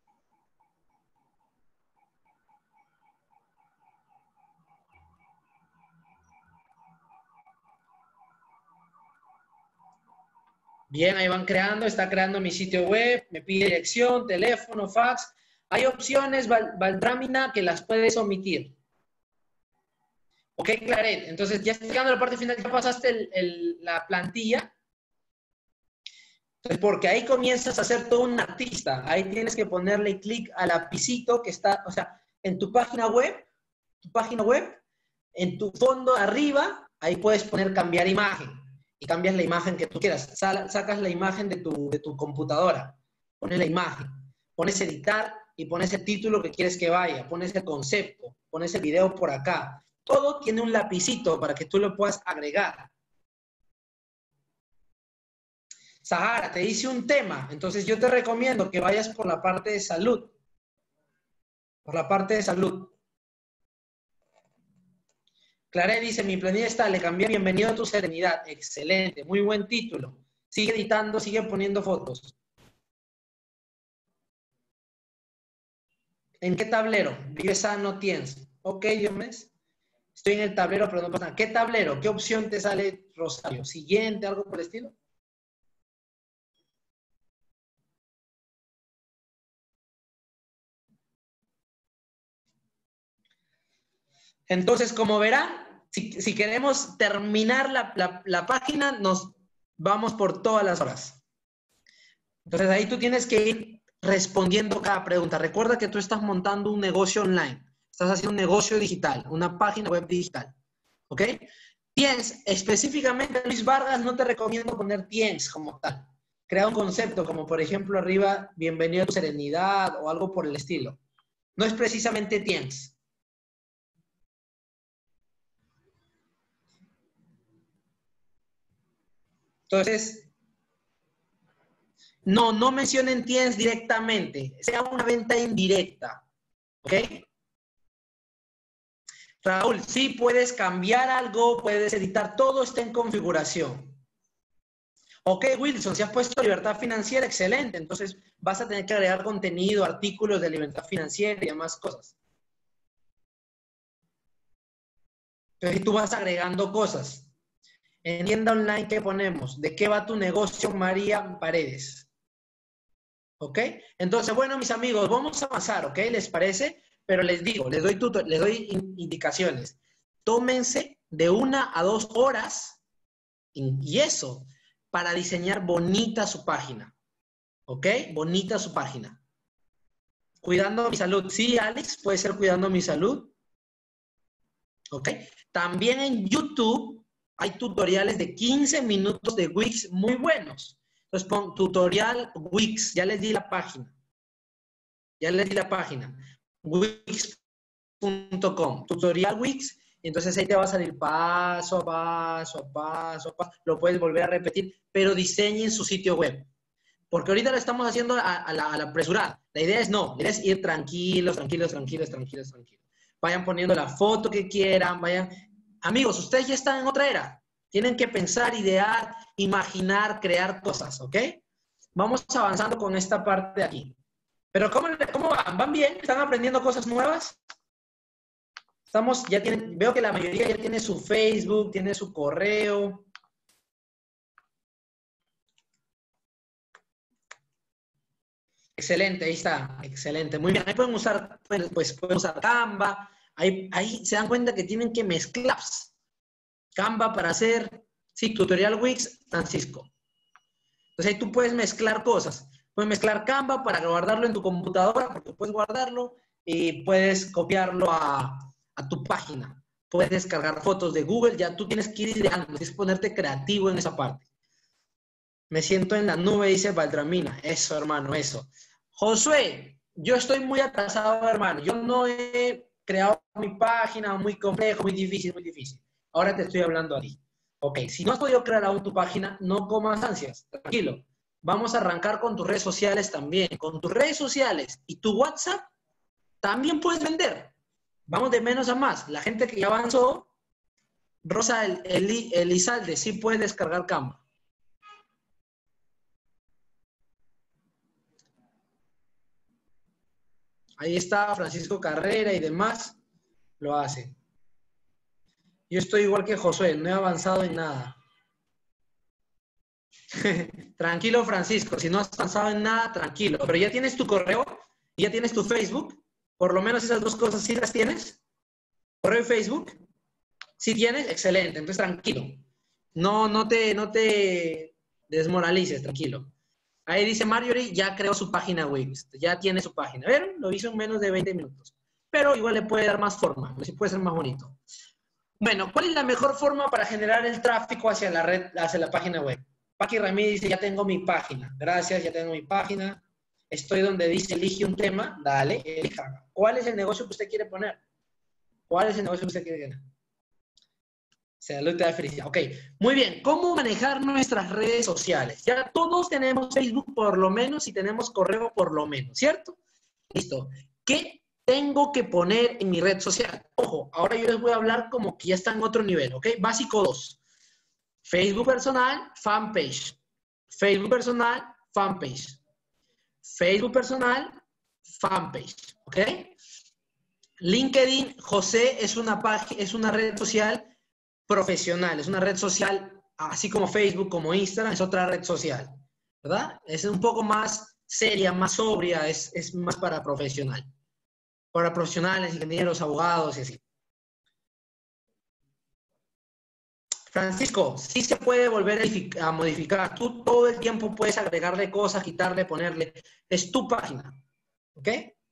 Bien, ahí van creando, está creando mi sitio web, me pide dirección, teléfono, fax. Hay opciones, Val, Valdrámina, que las puedes omitir. Ok, Claret, entonces ya está llegando a la parte final, ya pasaste el, el, la plantilla. Entonces, porque ahí comienzas a ser todo un artista. Ahí tienes que ponerle clic al lapicito que está, o sea, en tu página web, tu página web, en tu fondo arriba, ahí puedes poner cambiar imagen. Y cambias la imagen que tú quieras. Sacas la imagen de tu, de tu computadora, pones la imagen, pones editar y pones el título que quieres que vaya, pones el concepto, pones el video por acá. Todo tiene un lapicito para que tú lo puedas agregar. Sahara, te dice un tema, entonces yo te recomiendo que vayas por la parte de salud. Por la parte de salud. Claret dice, mi planilla está, le cambié bienvenido a tu serenidad. Excelente, muy buen título. Sigue editando, sigue poniendo fotos. ¿En qué tablero? Vive sano, tienes. Ok, Diomedes. Estoy en el tablero, pero no pasa nada. ¿Qué tablero? ¿Qué opción te sale, Rosario? ¿Siguiente, algo por el estilo? Entonces, como verán, si, si queremos terminar la, la, la página, nos vamos por todas las horas. Entonces, ahí tú tienes que ir respondiendo cada pregunta. Recuerda que tú estás montando un negocio online. Estás haciendo un negocio digital, una página web digital. ¿Ok? Tiens, específicamente, Luis Vargas, no te recomiendo poner Tiens como tal. Crea un concepto, como por ejemplo arriba, bienvenido a tu serenidad o algo por el estilo. No es precisamente Tiens. Entonces, No, no mencionen tiendas directamente. Sea una venta indirecta. ¿Ok? Raúl, sí puedes cambiar algo, puedes editar, todo está en configuración. Ok, Wilson, si has puesto libertad financiera, excelente. Entonces vas a tener que agregar contenido, artículos de libertad financiera y demás cosas. Entonces tú vas agregando cosas. En tienda online, ¿qué ponemos? ¿De qué va tu negocio, María Paredes? ¿Ok? Entonces, bueno, mis amigos, vamos a avanzar, ¿ok? ¿Les parece? Pero les digo, les doy, tutor, les doy indicaciones. Tómense de una a dos horas y eso para diseñar bonita su página. ¿Ok? Bonita su página. Cuidando mi salud. Sí, Alex, puede ser cuidando mi salud. ¿Ok? También en YouTube hay tutoriales de quince minutos de Wix muy buenos. Entonces pon tutorial Wix. Ya les di la página. Ya les di la página. Wix punto com. Tutorial Wix. Y entonces ahí te va a salir paso a paso, a paso a paso. Lo puedes volver a repetir, pero diseñen su sitio web. Porque ahorita lo estamos haciendo a, a, la, a la apresurada. La idea es no, la idea es ir tranquilos, tranquilos, tranquilos, tranquilos, tranquilos. Vayan poniendo la foto que quieran, vayan. Amigos, ustedes ya están en otra era. Tienen que pensar, idear, imaginar, crear cosas, ¿ok? Vamos avanzando con esta parte de aquí. Pero ¿cómo, cómo van? ¿Van bien? ¿Están aprendiendo cosas nuevas? Estamos, ya tienen, veo que la mayoría ya tiene su Facebook, tiene su correo. Excelente, ahí está, excelente, muy bien. Ahí pueden usar, pues pueden usar Canva, ahí, ahí se dan cuenta que tienen que mezclar Canva para hacer, sí, tutorial Wix, Francisco. Entonces ahí tú puedes mezclar cosas, puedes mezclar Canva para guardarlo en tu computadora, porque puedes guardarlo y puedes copiarlo a, a tu página. Puedes descargar fotos de Google, ya tú tienes que ir ideando, tienes que ponerte creativo en esa parte. Me siento en la nube, dice Valdramina. Eso, hermano, eso. Josué, yo estoy muy atrasado, hermano. Yo no he creado mi página, muy complejo, muy difícil, muy difícil. Ahora te estoy hablando a ti. Ok, si no has podido crear aún tu página, no comas ansias. Tranquilo. Vamos a arrancar con tus redes sociales también. Con tus redes sociales y tu WhatsApp, también puedes vender. Vamos de menos a más. La gente que ya avanzó, Rosa el, el, Elizalde, sí puede descargar Canva. Ahí está Francisco Carrera y demás, lo hace. Yo estoy igual que Josué, no he avanzado en nada. Tranquilo, Francisco, si no has avanzado en nada, tranquilo. Pero ya tienes tu correo, ya tienes tu Facebook, por lo menos esas dos cosas sí las tienes. Correo y Facebook, sí tienes, excelente, entonces tranquilo. No, no te, no te desmoralices, tranquilo. Ahí dice Marjorie, ya creó su página Wix, ya tiene su página. ¿Vieron? Lo hizo en menos de veinte minutos. Pero igual le puede dar más forma, puede ser más bonito. Bueno, ¿cuál es la mejor forma para generar el tráfico hacia la red, hacia la página web? Paqui Ramírez dice, ya tengo mi página. Gracias, ya tengo mi página. Estoy donde dice, elige un tema. Dale, elija. ¿Cuál es el negocio que usted quiere poner? ¿Cuál es el negocio que usted quiere ganar? Salud te da felicidad. Ok, muy bien. ¿Cómo manejar nuestras redes sociales? Ya todos tenemos Facebook por lo menos y tenemos correo por lo menos, ¿cierto? Listo. ¿Qué tengo que poner en mi red social? Ojo, ahora yo les voy a hablar como que ya está en otro nivel, ¿ok? Básico dos. Facebook personal, fanpage. Facebook personal, fanpage. Facebook personal, fanpage, ¿ok? LinkedIn, José, es una, página, es una red social profesional, es una red social, así como Facebook, como Instagram, es otra red social, ¿verdad? Es un poco más seria, más sobria, es, es más para profesional. Para profesionales, ingenieros, abogados y así. Francisco, sí se puede volver a modificar. Tú todo el tiempo puedes agregarle cosas, quitarle, ponerle. Es tu página, ¿ok?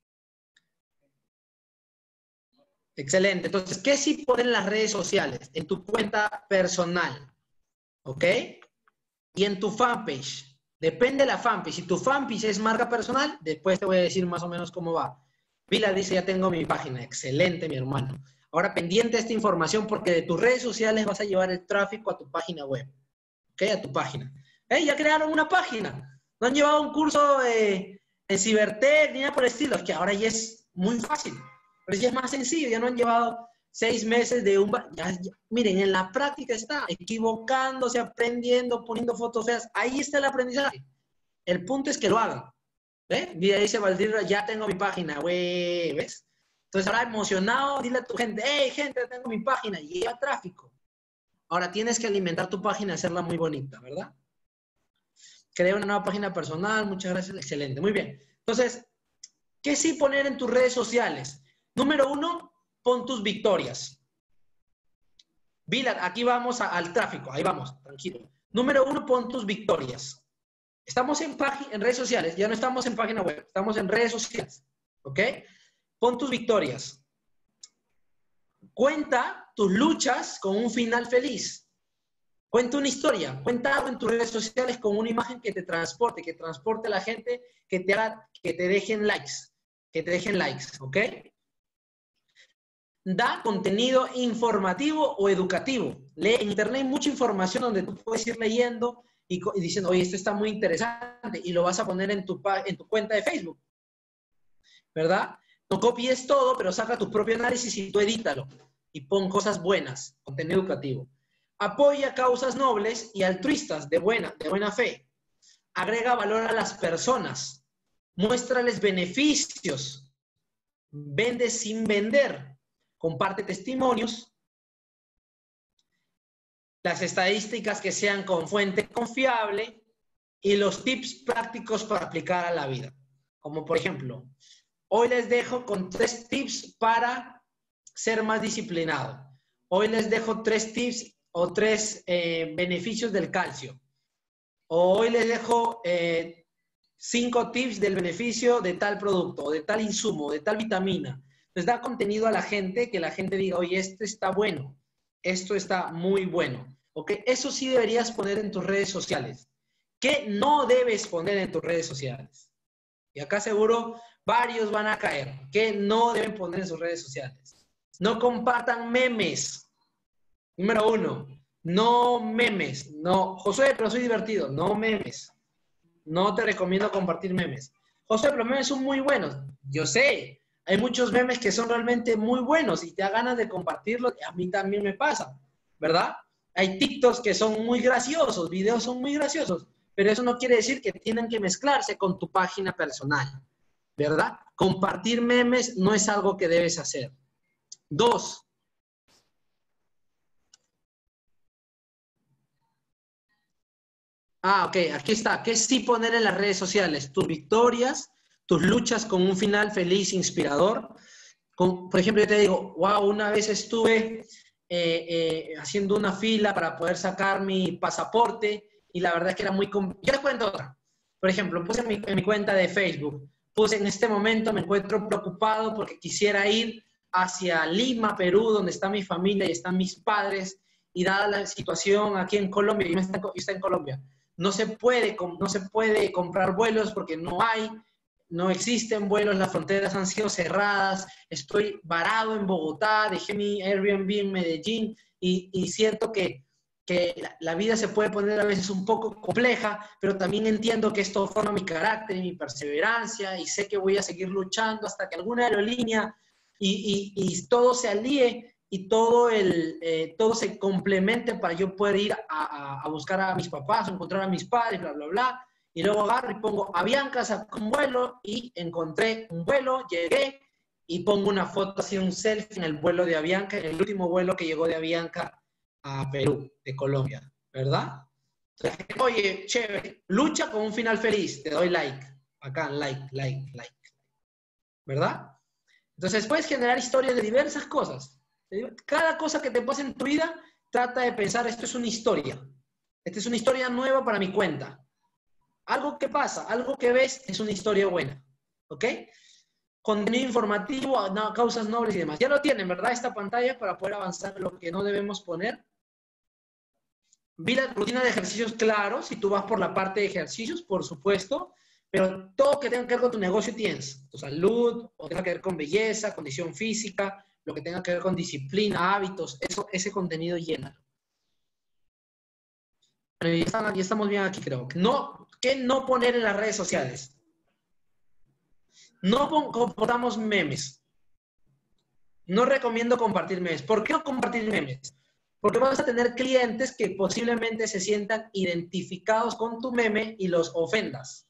Excelente. Entonces, ¿qué sí ponen en las redes sociales? En tu cuenta personal, ¿ok? Y en tu fanpage. Depende de la fanpage. Si tu fanpage es marca personal, después te voy a decir más o menos cómo va. Vila dice, ya tengo mi página. Excelente, mi hermano. Ahora, pendiente de esta información porque de tus redes sociales vas a llevar el tráfico a tu página web. ¿Ok? A tu página. ¿Eh? Ya crearon una página. No han llevado un curso eh, en Cibertech ni nada por el estilo. Es que ahora ya es muy fácil. Pero ya es más sencillo. Ya no han llevado seis meses de un... Ya, ya, miren, en la práctica está equivocándose, aprendiendo, poniendo fotos feas. Ahí está el aprendizaje. El punto es que lo hagan. ¿Ve? Mira, dice Valdir, ya tengo mi página, güey, ¿ves? Entonces ahora emocionado, dile a tu gente, hey, gente, tengo mi página, y lleva tráfico. Ahora tienes que alimentar tu página, hacerla muy bonita, ¿verdad? Crea una nueva página personal, muchas gracias, excelente, muy bien. Entonces, ¿qué sí poner en tus redes sociales? Número uno, pon tus victorias. Vilar, aquí vamos a, al tráfico, ahí vamos, tranquilo. Número uno, pon tus victorias. Estamos en, en redes sociales, ya no estamos en página web, estamos en redes sociales, ¿ok? Pon tus victorias. Cuenta tus luchas con un final feliz. Cuenta una historia, cuenta algo en tus redes sociales con una imagen que te transporte, que transporte a la gente, que te haga, que te dejen likes, que te dejen likes, ¿ok? Da contenido informativo o educativo. Lee en internet hay mucha información donde tú puedes ir leyendo y, y diciendo, oye, esto está muy interesante, y lo vas a poner en tu, en tu cuenta de Facebook, ¿verdad? No copies todo, pero saca tu propio análisis y tú edítalo. Y pon cosas buenas, contenido educativo. Apoya causas nobles y altruistas de buena, de buena fe. Agrega valor a las personas. Muéstrales beneficios. Vende sin vender. Comparte testimonios. Las estadísticas que sean con fuente confiable y los tips prácticos para aplicar a la vida. Como por ejemplo, hoy les dejo con tres tips para ser más disciplinado. Hoy les dejo tres tips o tres eh, beneficios del calcio. O hoy les dejo eh, cinco tips del beneficio de tal producto, o de tal insumo, de tal vitamina. Les da contenido a la gente, que la gente diga, oye, esto está bueno, esto está muy bueno. ¿Ok? Eso sí deberías poner en tus redes sociales. ¿Qué no debes poner en tus redes sociales? Y acá seguro varios van a caer. ¿Qué no deben poner en sus redes sociales? No compartan memes. Número uno, no memes. No, Josué, pero soy divertido. No memes. No te recomiendo compartir memes. Josué, pero los memes son muy buenos. Yo sé, hay muchos memes que son realmente muy buenos y te da ganas de compartirlos. A mí también me pasa, ¿verdad? Hay TikToks que son muy graciosos, videos son muy graciosos, pero eso no quiere decir que tienen que mezclarse con tu página personal, ¿verdad? Compartir memes no es algo que debes hacer. Dos. Ah, ok, aquí está. ¿Qué sí poner en las redes sociales? Tus victorias, tus luchas con un final feliz, inspirador. Con, por ejemplo, yo te digo, wow, una vez estuve eh, eh, haciendo una fila para poder sacar mi pasaporte y la verdad es que era muy... Yo les cuento otra. Por ejemplo, puse en mi, en mi cuenta de Facebook, puse en este momento me encuentro preocupado porque quisiera ir hacia Lima, Perú, donde está mi familia y están mis padres, y dada la situación aquí en Colombia, yo estoy está en Colombia, no se puede, no se puede comprar vuelos porque no hay, no existen vuelos, las fronteras han sido cerradas, estoy varado en Bogotá, dejé mi Airbnb en Medellín y, y siento que, que la, la vida se puede poner a veces un poco compleja, pero también entiendo que esto forma mi carácter y mi perseverancia y sé que voy a seguir luchando hasta que alguna aerolínea y, y, y todo se alíe y todo, el, eh, todo se complemente para yo poder ir a, a, a buscar a mis papás, a encontrar a mis padres, bla, bla, bla. Y luego agarro y pongo Avianca, saco un vuelo y encontré un vuelo, llegué y pongo una foto así, un selfie en el vuelo de Avianca, en el último vuelo que llegó de Avianca a Perú, de Colombia, ¿verdad? Entonces, oye, chévere, lucha con un final feliz, te doy like, acá, like, like, like, ¿verdad? Entonces puedes generar historias de diversas cosas. Cada cosa que te pase en tu vida, trata de pensar, esto es una historia. Esta es una historia nueva para mi cuenta. Algo que pasa, algo que ves, es una historia buena. ¿Ok? Contenido informativo, no, causas nobles y demás. Ya lo tienen, ¿verdad? Esta pantalla para poder avanzar en lo que no debemos poner. Vi la rutina de ejercicios, claro. Si tú vas por la parte de ejercicios, por supuesto. Pero todo que tenga que ver con tu negocio tienes. Tu salud, o tenga que ver con belleza, condición física, lo que tenga que ver con disciplina, hábitos, eso, ese contenido llena. Ya estamos bien aquí, creo. No, ¿qué no poner en las redes sociales? No compartamos memes. No recomiendo compartir memes. ¿Por qué no compartir memes? Porque vas a tener clientes que posiblemente se sientan identificados con tu meme y los ofendas.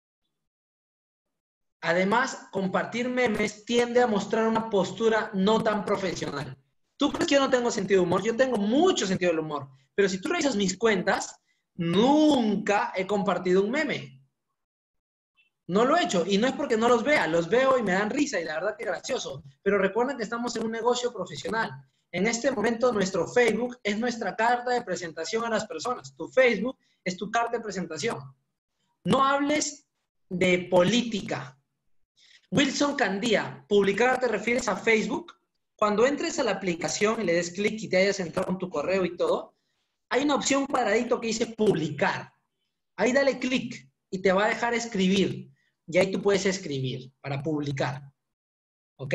Además, compartir memes tiende a mostrar una postura no tan profesional. ¿Tú crees que yo no tengo sentido de humor? Yo tengo mucho sentido del humor. Pero si tú revisas mis cuentas, nunca he compartido un meme. No lo he hecho. Y no es porque no los vea. Los veo y me dan risa y la verdad que es gracioso. Pero recuerden que estamos en un negocio profesional. En este momento nuestro Facebook es nuestra carta de presentación a las personas. Tu Facebook es tu carta de presentación. No hables de política. Wilson Candía, ¿publicar te refieres a Facebook? Cuando entres a la aplicación y le des clic y te hayas entrado con tu correo y todo, hay una opción paradito que dice publicar. Ahí dale clic y te va a dejar escribir. Y ahí tú puedes escribir para publicar. ¿Ok?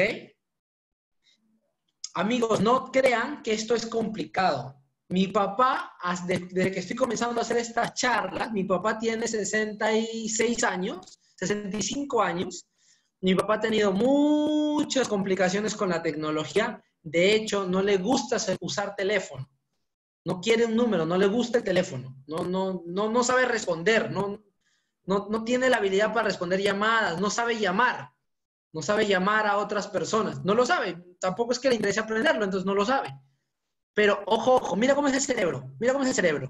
Amigos, no crean que esto es complicado. Mi papá, desde que estoy comenzando a hacer estas charlas, mi papá tiene sesenta y seis años, sesenta y cinco años. Mi papá ha tenido muchas complicaciones con la tecnología. De hecho, no le gusta usar teléfono. No quiere un número, no le gusta el teléfono. No, no, no, no sabe responder. No, no, no tiene la habilidad para responder llamadas. No sabe llamar. No sabe llamar a otras personas. No lo sabe. Tampoco es que le interese aprenderlo, entonces no lo sabe. Pero, ojo, ojo, mira cómo es el cerebro. Mira cómo es el cerebro.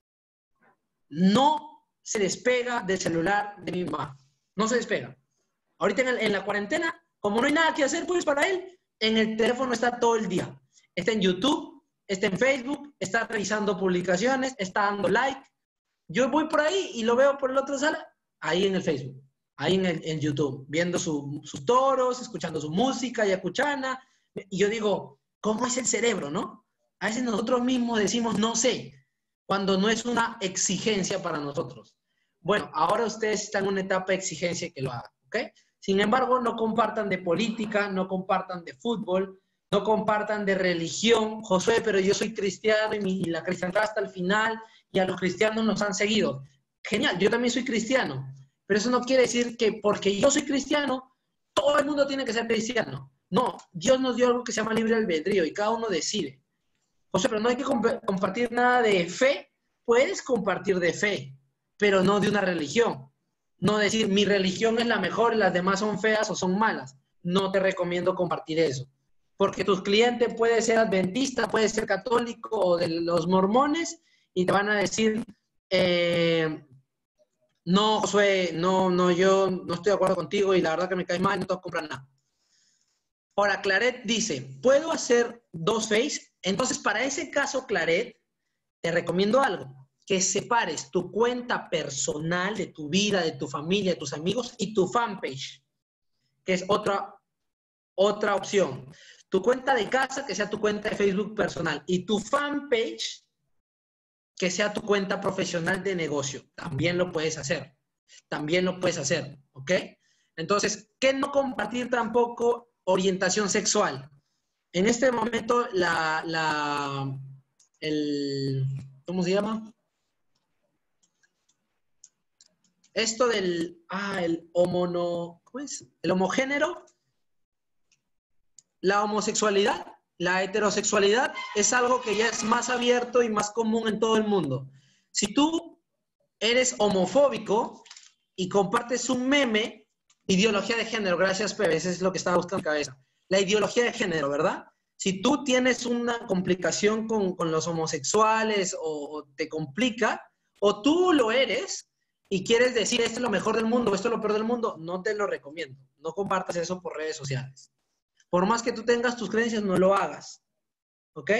No se despega del celular de mi mamá. No se despega. Ahorita en, el, en la cuarentena, como no hay nada que hacer, pues para él, en el teléfono está todo el día. Está en YouTube, está en Facebook, está revisando publicaciones, está dando like. Yo voy por ahí y lo veo por la otra sala, ahí en el Facebook, ahí en, el, en YouTube, viendo su, sus toros, escuchando su música yacuchana. Y yo digo, ¿cómo es el cerebro, no? A veces nosotros mismos decimos, no sé, cuando no es una exigencia para nosotros. Bueno, ahora ustedes están en una etapa de exigencia que lo hagan, ¿ok? Sin embargo, no compartan de política, no compartan de fútbol, no compartan de religión. Josué, pero yo soy cristiano y, mi, y la cristiandad hasta el final y a los cristianos nos han seguido. Genial, yo también soy cristiano, pero eso no quiere decir que porque yo soy cristiano, todo el mundo tiene que ser cristiano. No, Dios nos dio algo que se llama libre albedrío y cada uno decide. José, pero no hay que comp compartir nada de fe. Puedes compartir de fe, pero no de una religión. No decir, mi religión es la mejor y las demás son feas o son malas. No te recomiendo compartir eso. Porque tus clientes pueden ser adventistas, puede ser católico o de los mormones y te van a decir, eh, no, Josué, no, no, yo no estoy de acuerdo contigo y la verdad que me caes mal y no te voy a comprar nada. Ahora, Claret dice, ¿puedo hacer dos face? Entonces, para ese caso, Claret, te recomiendo algo. Que separes tu cuenta personal de tu vida, de tu familia, de tus amigos y tu fanpage, que es otra, otra opción. Tu cuenta de casa, que sea tu cuenta de Facebook personal y tu fanpage, que sea tu cuenta profesional de negocio. También lo puedes hacer. También lo puedes hacer, ¿ok? Entonces, ¿qué no compartir tampoco? Orientación sexual. En este momento, la, la, el, ¿cómo se llama? Esto del, ah, el homono, ¿cómo es? El homogénero, la homosexualidad, la heterosexualidad es algo que ya es más abierto y más común en todo el mundo. Si tú eres homofóbico y compartes un meme, ideología de género, gracias Pepe, eso es lo que estaba buscando en cabeza. La ideología de género, ¿verdad? Si tú tienes una complicación con, con los homosexuales o, o te complica, o tú lo eres, y quieres decir esto es lo mejor del mundo, esto es lo peor del mundo, no te lo recomiendo. No compartas eso por redes sociales. Por más que tú tengas tus creencias, no lo hagas. ¿Ok?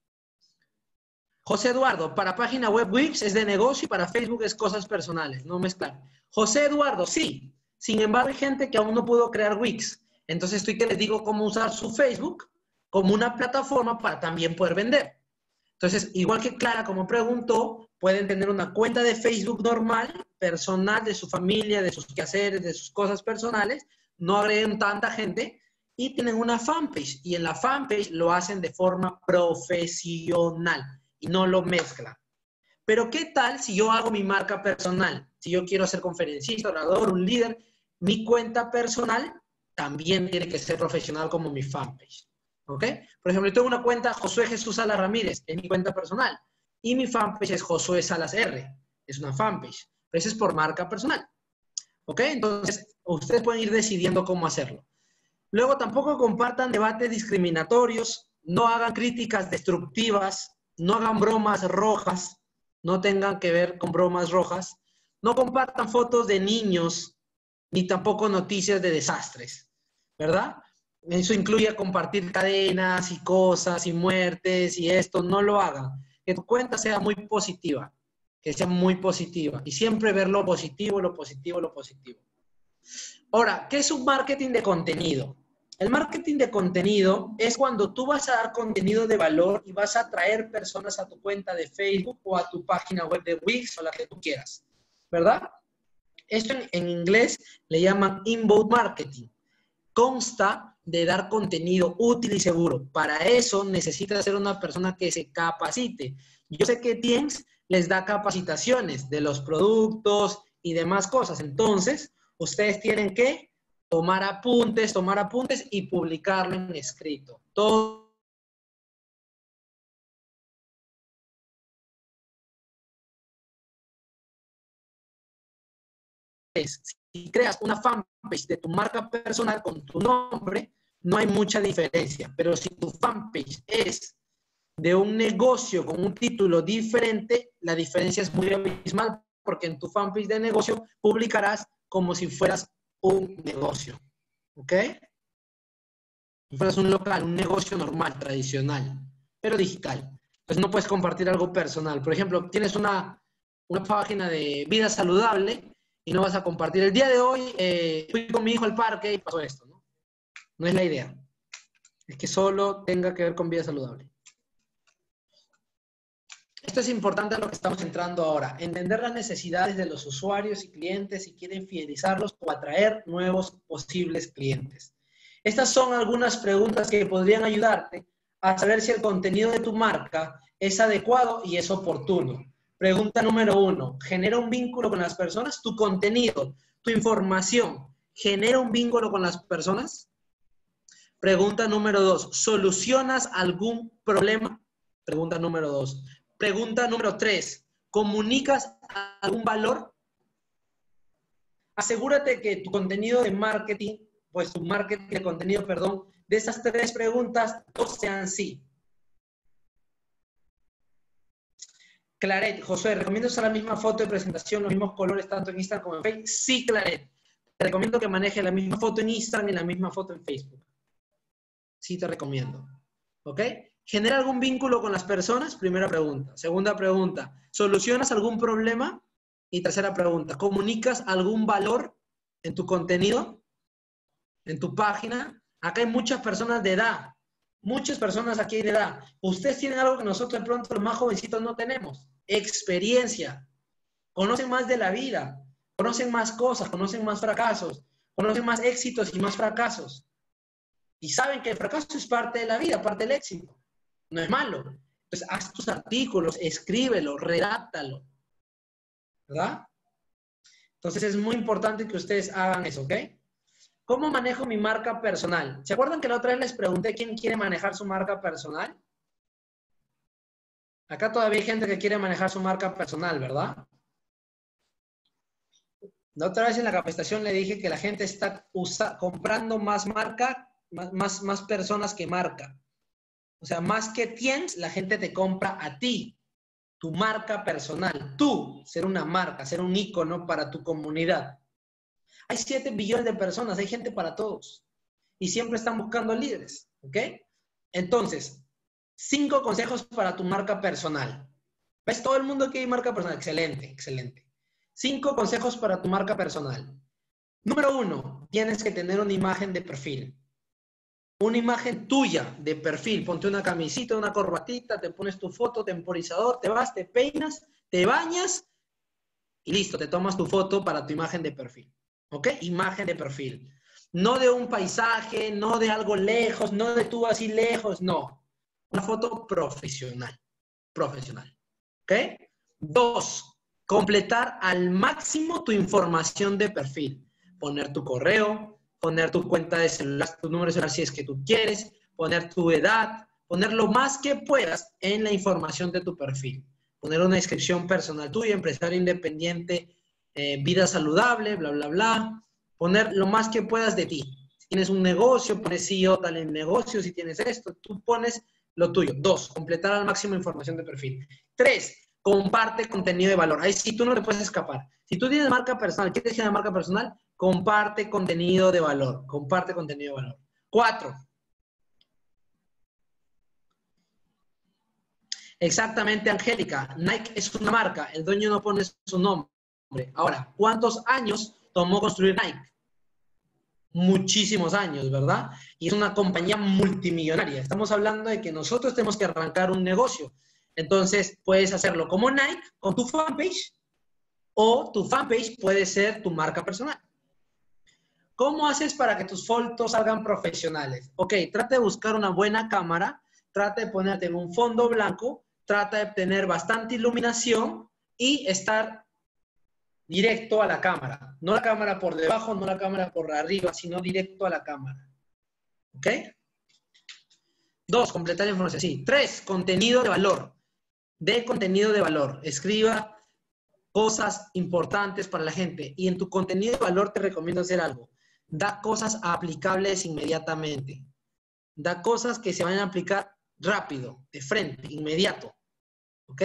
José Eduardo, para página web Wix es de negocio y para Facebook es cosas personales, no mezclar. José Eduardo, sí. Sin embargo, hay gente que aún no pudo crear Wix. Entonces estoy que les digo cómo usar su Facebook como una plataforma para también poder vender. Entonces, igual que Clara, como preguntó, pueden tener una cuenta de Facebook normal, personal, de su familia, de sus quehaceres, de sus cosas personales, no agreguen tanta gente, y tienen una fanpage, y en la fanpage lo hacen de forma profesional, y no lo mezclan. Pero ¿qué tal si yo hago mi marca personal? Si yo quiero ser conferencista, orador, un líder, mi cuenta personal también tiene que ser profesional como mi fanpage. ¿Ok? Por ejemplo, yo tengo una cuenta Josué Jesús Salas Ramírez, es mi cuenta personal. Y mi fanpage es Josué Salas R, es una fanpage. Pero eso es por marca personal. ¿Ok? Entonces, ustedes pueden ir decidiendo cómo hacerlo. Luego, tampoco compartan debates discriminatorios, no hagan críticas destructivas, no hagan bromas rojas, no tengan que ver con bromas rojas, no compartan fotos de niños, ni tampoco noticias de desastres, ¿verdad? Eso incluye compartir cadenas y cosas y muertes y esto, no lo hagan. Que tu cuenta sea muy positiva, que sea muy positiva y siempre ver lo positivo, lo positivo, lo positivo. Ahora, ¿qué es un marketing de contenido? El marketing de contenido es cuando tú vas a dar contenido de valor y vas a atraer personas a tu cuenta de Facebook o a tu página web de Wix o la que tú quieras, ¿verdad? Esto en, en inglés le llaman inbound marketing. Consta de dar contenido útil y seguro. Para eso necesitas ser una persona que se capacite. Yo sé que Teams les da capacitaciones de los productos y demás cosas. Entonces, ustedes tienen que tomar apuntes, tomar apuntes y publicarlo en escrito. Todo. Si creas una fanpage de tu marca personal con tu nombre, no hay mucha diferencia. Pero si tu fanpage es de un negocio con un título diferente, la diferencia es muy abismal, porque en tu fanpage de negocio publicarás como si fueras un negocio. ¿Ok? Si fueras un local, un negocio normal, tradicional, pero digital. Pues no puedes compartir algo personal. Por ejemplo, tienes una, una página de vida saludable y no vas a compartir. El día de hoy eh, fui con mi hijo al parque y pasó esto, ¿no? No es la idea. Es que solo tenga que ver con vida saludable. Esto es importante a lo que estamos entrando ahora. Entender las necesidades de los usuarios y clientes si quieren fidelizarlos o atraer nuevos posibles clientes. Estas son algunas preguntas que podrían ayudarte a saber si el contenido de tu marca es adecuado y es oportuno. Pregunta número uno, ¿genera un vínculo con las personas? ¿Tu contenido, tu información, genera un vínculo con las personas? Pregunta número dos, ¿solucionas algún problema? Pregunta número dos. Pregunta número tres, ¿comunicas algún valor? Asegúrate que tu contenido de marketing, pues tu marketing de contenido, perdón, de esas tres preguntas, dos sean sí. Claret, José, ¿recomiendo usar la misma foto de presentación, los mismos colores, tanto en Instagram como en Facebook? Sí, Claret. Te recomiendo que manejes la misma foto en Instagram y la misma foto en Facebook. Sí, te recomiendo. ¿Ok? ¿Genera algún vínculo con las personas? Primera pregunta. Segunda pregunta, ¿solucionas algún problema? Y tercera pregunta, ¿comunicas algún valor en tu contenido? ¿En tu página? Acá hay muchas personas de edad. Muchas personas aquí de edad. Ustedes tienen algo que nosotros de pronto los más jovencitos no tenemos. Experiencia. Conocen más de la vida. Conocen más cosas, conocen más fracasos. Conocen más éxitos y más fracasos. Y saben que el fracaso es parte de la vida, parte del éxito. No es malo. Entonces, haz tus artículos, escríbelo, redáctalo. ¿Verdad? Entonces, es muy importante que ustedes hagan eso, ¿ok? ¿Cómo manejo mi marca personal? ¿Se acuerdan que la otra vez les pregunté quién quiere manejar su marca personal? Acá todavía hay gente que quiere manejar su marca personal, ¿verdad? La otra vez en la capacitación le dije que la gente está usa, comprando más marca, más, más, más personas que marca. O sea, más que tienes, la gente te compra a ti, tu marca personal. Tú, ser una marca, ser un ícono para tu comunidad. Hay siete billones de personas, hay gente para todos. Y siempre están buscando líderes, ¿ok? Entonces, cinco consejos para tu marca personal. ¿Ves? Todo el mundo quiere marca personal. Excelente, excelente. Cinco consejos para tu marca personal. Número uno, tienes que tener una imagen de perfil. Una imagen tuya de perfil. Ponte una camisita, una corbatita, te pones tu foto, temporizador, te vas, te peinas, te bañas y listo, te tomas tu foto para tu imagen de perfil. ¿Ok? Imagen de perfil. No de un paisaje, no de algo lejos, no de tú así lejos, no. Una foto profesional. Profesional. ¿Ok? Dos, completar al máximo tu información de perfil. Poner tu correo, poner tu cuenta de celular, tu número de celular si es que tú quieres, poner tu edad, poner lo más que puedas en la información de tu perfil. Poner una descripción personal tuya, empresario independiente, eh, vida saludable, bla, bla, bla. Poner lo más que puedas de ti. Si tienes un negocio, pones C E O tal en negocio, si tienes esto, tú pones lo tuyo. Dos, completar al máximo información de perfil. Tres, comparte contenido de valor. Ahí sí, tú no te puedes escapar. Si tú tienes marca personal, ¿quieres generar marca personal? Comparte contenido de valor. Comparte contenido de valor. Cuatro. Exactamente, Angélica. Nike es una marca. El dueño no pone su nombre. Ahora, ¿cuántos años tomó construir Nike? Muchísimos años, ¿verdad? Y es una compañía multimillonaria. Estamos hablando de que nosotros tenemos que arrancar un negocio. Entonces, puedes hacerlo como Nike, con tu fanpage, o tu fanpage puede ser tu marca personal. ¿Cómo haces para que tus fotos salgan profesionales? Ok, trata de buscar una buena cámara, trata de ponerte en un fondo blanco, trata de tener bastante iluminación y estar directo a la cámara. No la cámara por debajo, no la cámara por arriba, sino directo a la cámara. ¿Ok? Dos, completar la información. Sí. Tres, contenido de valor. De contenido de valor. Escriba cosas importantes para la gente. Y en tu contenido de valor te recomiendo hacer algo. Da cosas aplicables inmediatamente. Da cosas que se van a aplicar rápido, de frente, inmediato. ¿Ok?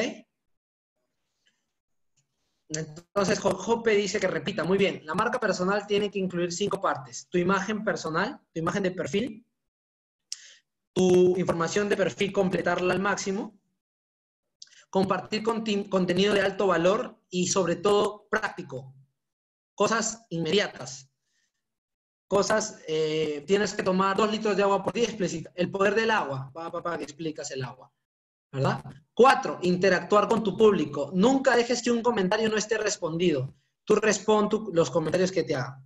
Entonces, Jope dice que repita, muy bien, la marca personal tiene que incluir cinco partes. Tu imagen personal, tu imagen de perfil, tu información de perfil, completarla al máximo, compartir conti- contenido de alto valor y sobre todo práctico, cosas inmediatas. Cosas, eh, tienes que tomar dos litros de agua por día, explícita. El poder del agua, pa, pa, pa, que explicas el agua, ¿verdad? Cuatro, interactuar con tu público. Nunca dejes que un comentario no esté respondido. Tú responde los comentarios que te hagan.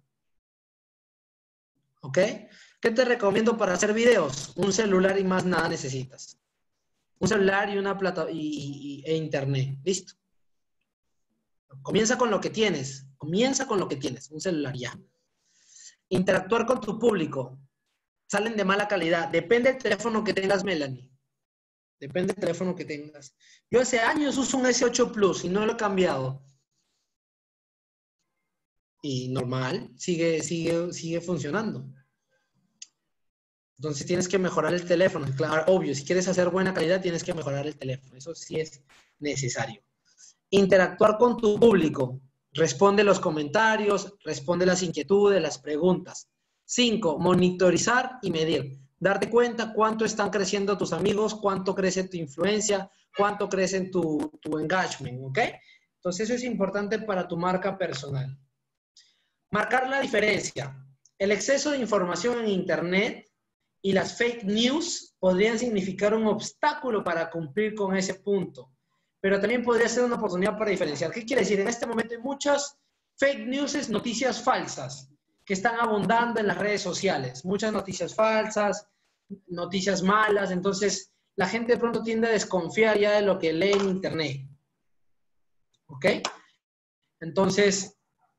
¿Ok? ¿Qué te recomiendo para hacer videos? Un celular y más nada necesitas. Un celular y una plata y, y, e internet. Listo. Comienza con lo que tienes. Comienza con lo que tienes. Un celular ya. Interactuar con tu público. Salen de mala calidad. Depende del teléfono que tengas, Melanie. Depende del teléfono que tengas. Yo hace años uso un ese ocho Plus y no lo he cambiado. Y normal, sigue, sigue, sigue funcionando. Entonces tienes que mejorar el teléfono. Claro, obvio, si quieres hacer buena calidad, tienes que mejorar el teléfono. Eso sí es necesario. Interactuar con tu público. Responde los comentarios, responde las inquietudes, las preguntas. Cinco, monitorizar y medir. Darte cuenta cuánto están creciendo tus amigos, cuánto crece tu influencia, cuánto crece tu, tu engagement, ¿ok? Entonces eso es importante para tu marca personal. Marcar la diferencia. El exceso de información en Internet y las fake news podrían significar un obstáculo para cumplir con ese punto, pero también podría ser una oportunidad para diferenciar. ¿Qué quiere decir? En este momento hay muchas fake news, noticias falsas, que están abundando en las redes sociales. Muchas noticias falsas, noticias malas, entonces la gente de pronto tiende a desconfiar ya de lo que lee en Internet. ¿Ok? Entonces...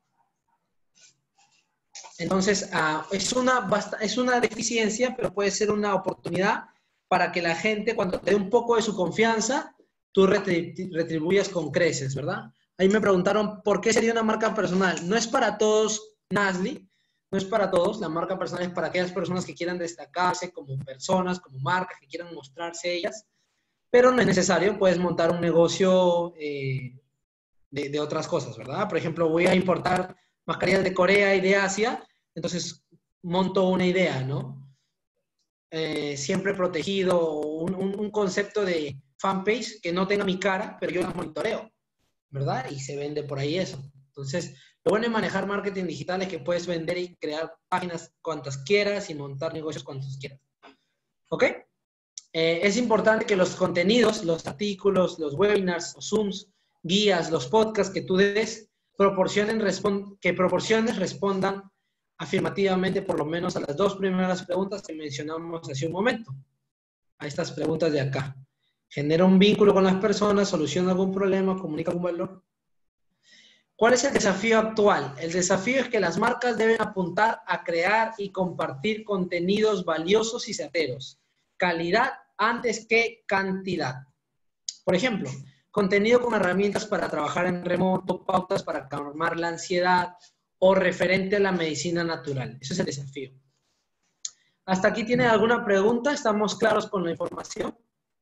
Entonces, uh, es, una, es una deficiencia, pero puede ser una oportunidad para que la gente, cuando te dé un poco de su confianza, tú retribuyas con creces, ¿verdad? Ahí me preguntaron, ¿por qué sería una marca personal? No es para todos, Nasli, no es para todos. La marca personal es para aquellas personas que quieran destacarse como personas, como marcas, que quieran mostrarse ellas, pero no es necesario, puedes montar un negocio eh, de, de otras cosas, ¿verdad? Por ejemplo, voy a importar mascarillas de Corea y de Asia, entonces monto una idea, ¿no? Eh, siempre protegido, un, un, un concepto de fanpage que no tenga mi cara, pero yo la monitoreo, ¿verdad? Y se vende por ahí eso. Entonces, lo bueno de manejar marketing digital es que puedes vender y crear páginas cuantas quieras y montar negocios cuantos quieras. ¿Ok? Eh, es importante que los contenidos, los artículos, los webinars, los Zooms, guías, los podcasts que tú des, proporcionen, que proporciones respondan afirmativamente por lo menos a las dos primeras preguntas que mencionamos hace un momento. A estas preguntas de acá. Genera un vínculo con las personas, soluciona algún problema, comunica algún valor. ¿Cuál es el desafío actual? El desafío es que las marcas deben apuntar a crear y compartir contenidos valiosos y certeros. Calidad antes que cantidad. Por ejemplo, contenido con herramientas para trabajar en remoto, pautas para calmar la ansiedad o referente a la medicina natural. Ese es el desafío. ¿Hasta aquí tienen alguna pregunta? ¿Estamos claros con la información?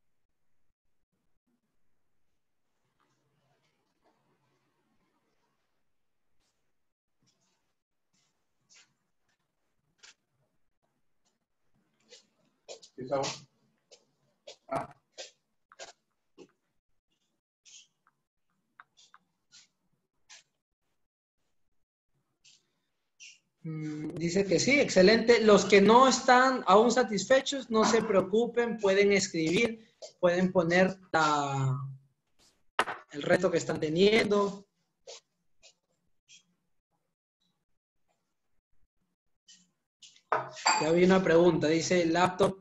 Ah. Dice que sí, excelente. Los que no están aún satisfechos, no se preocupen, pueden escribir, pueden poner la, el reto que están teniendo. Ya vi una pregunta, dice laptop.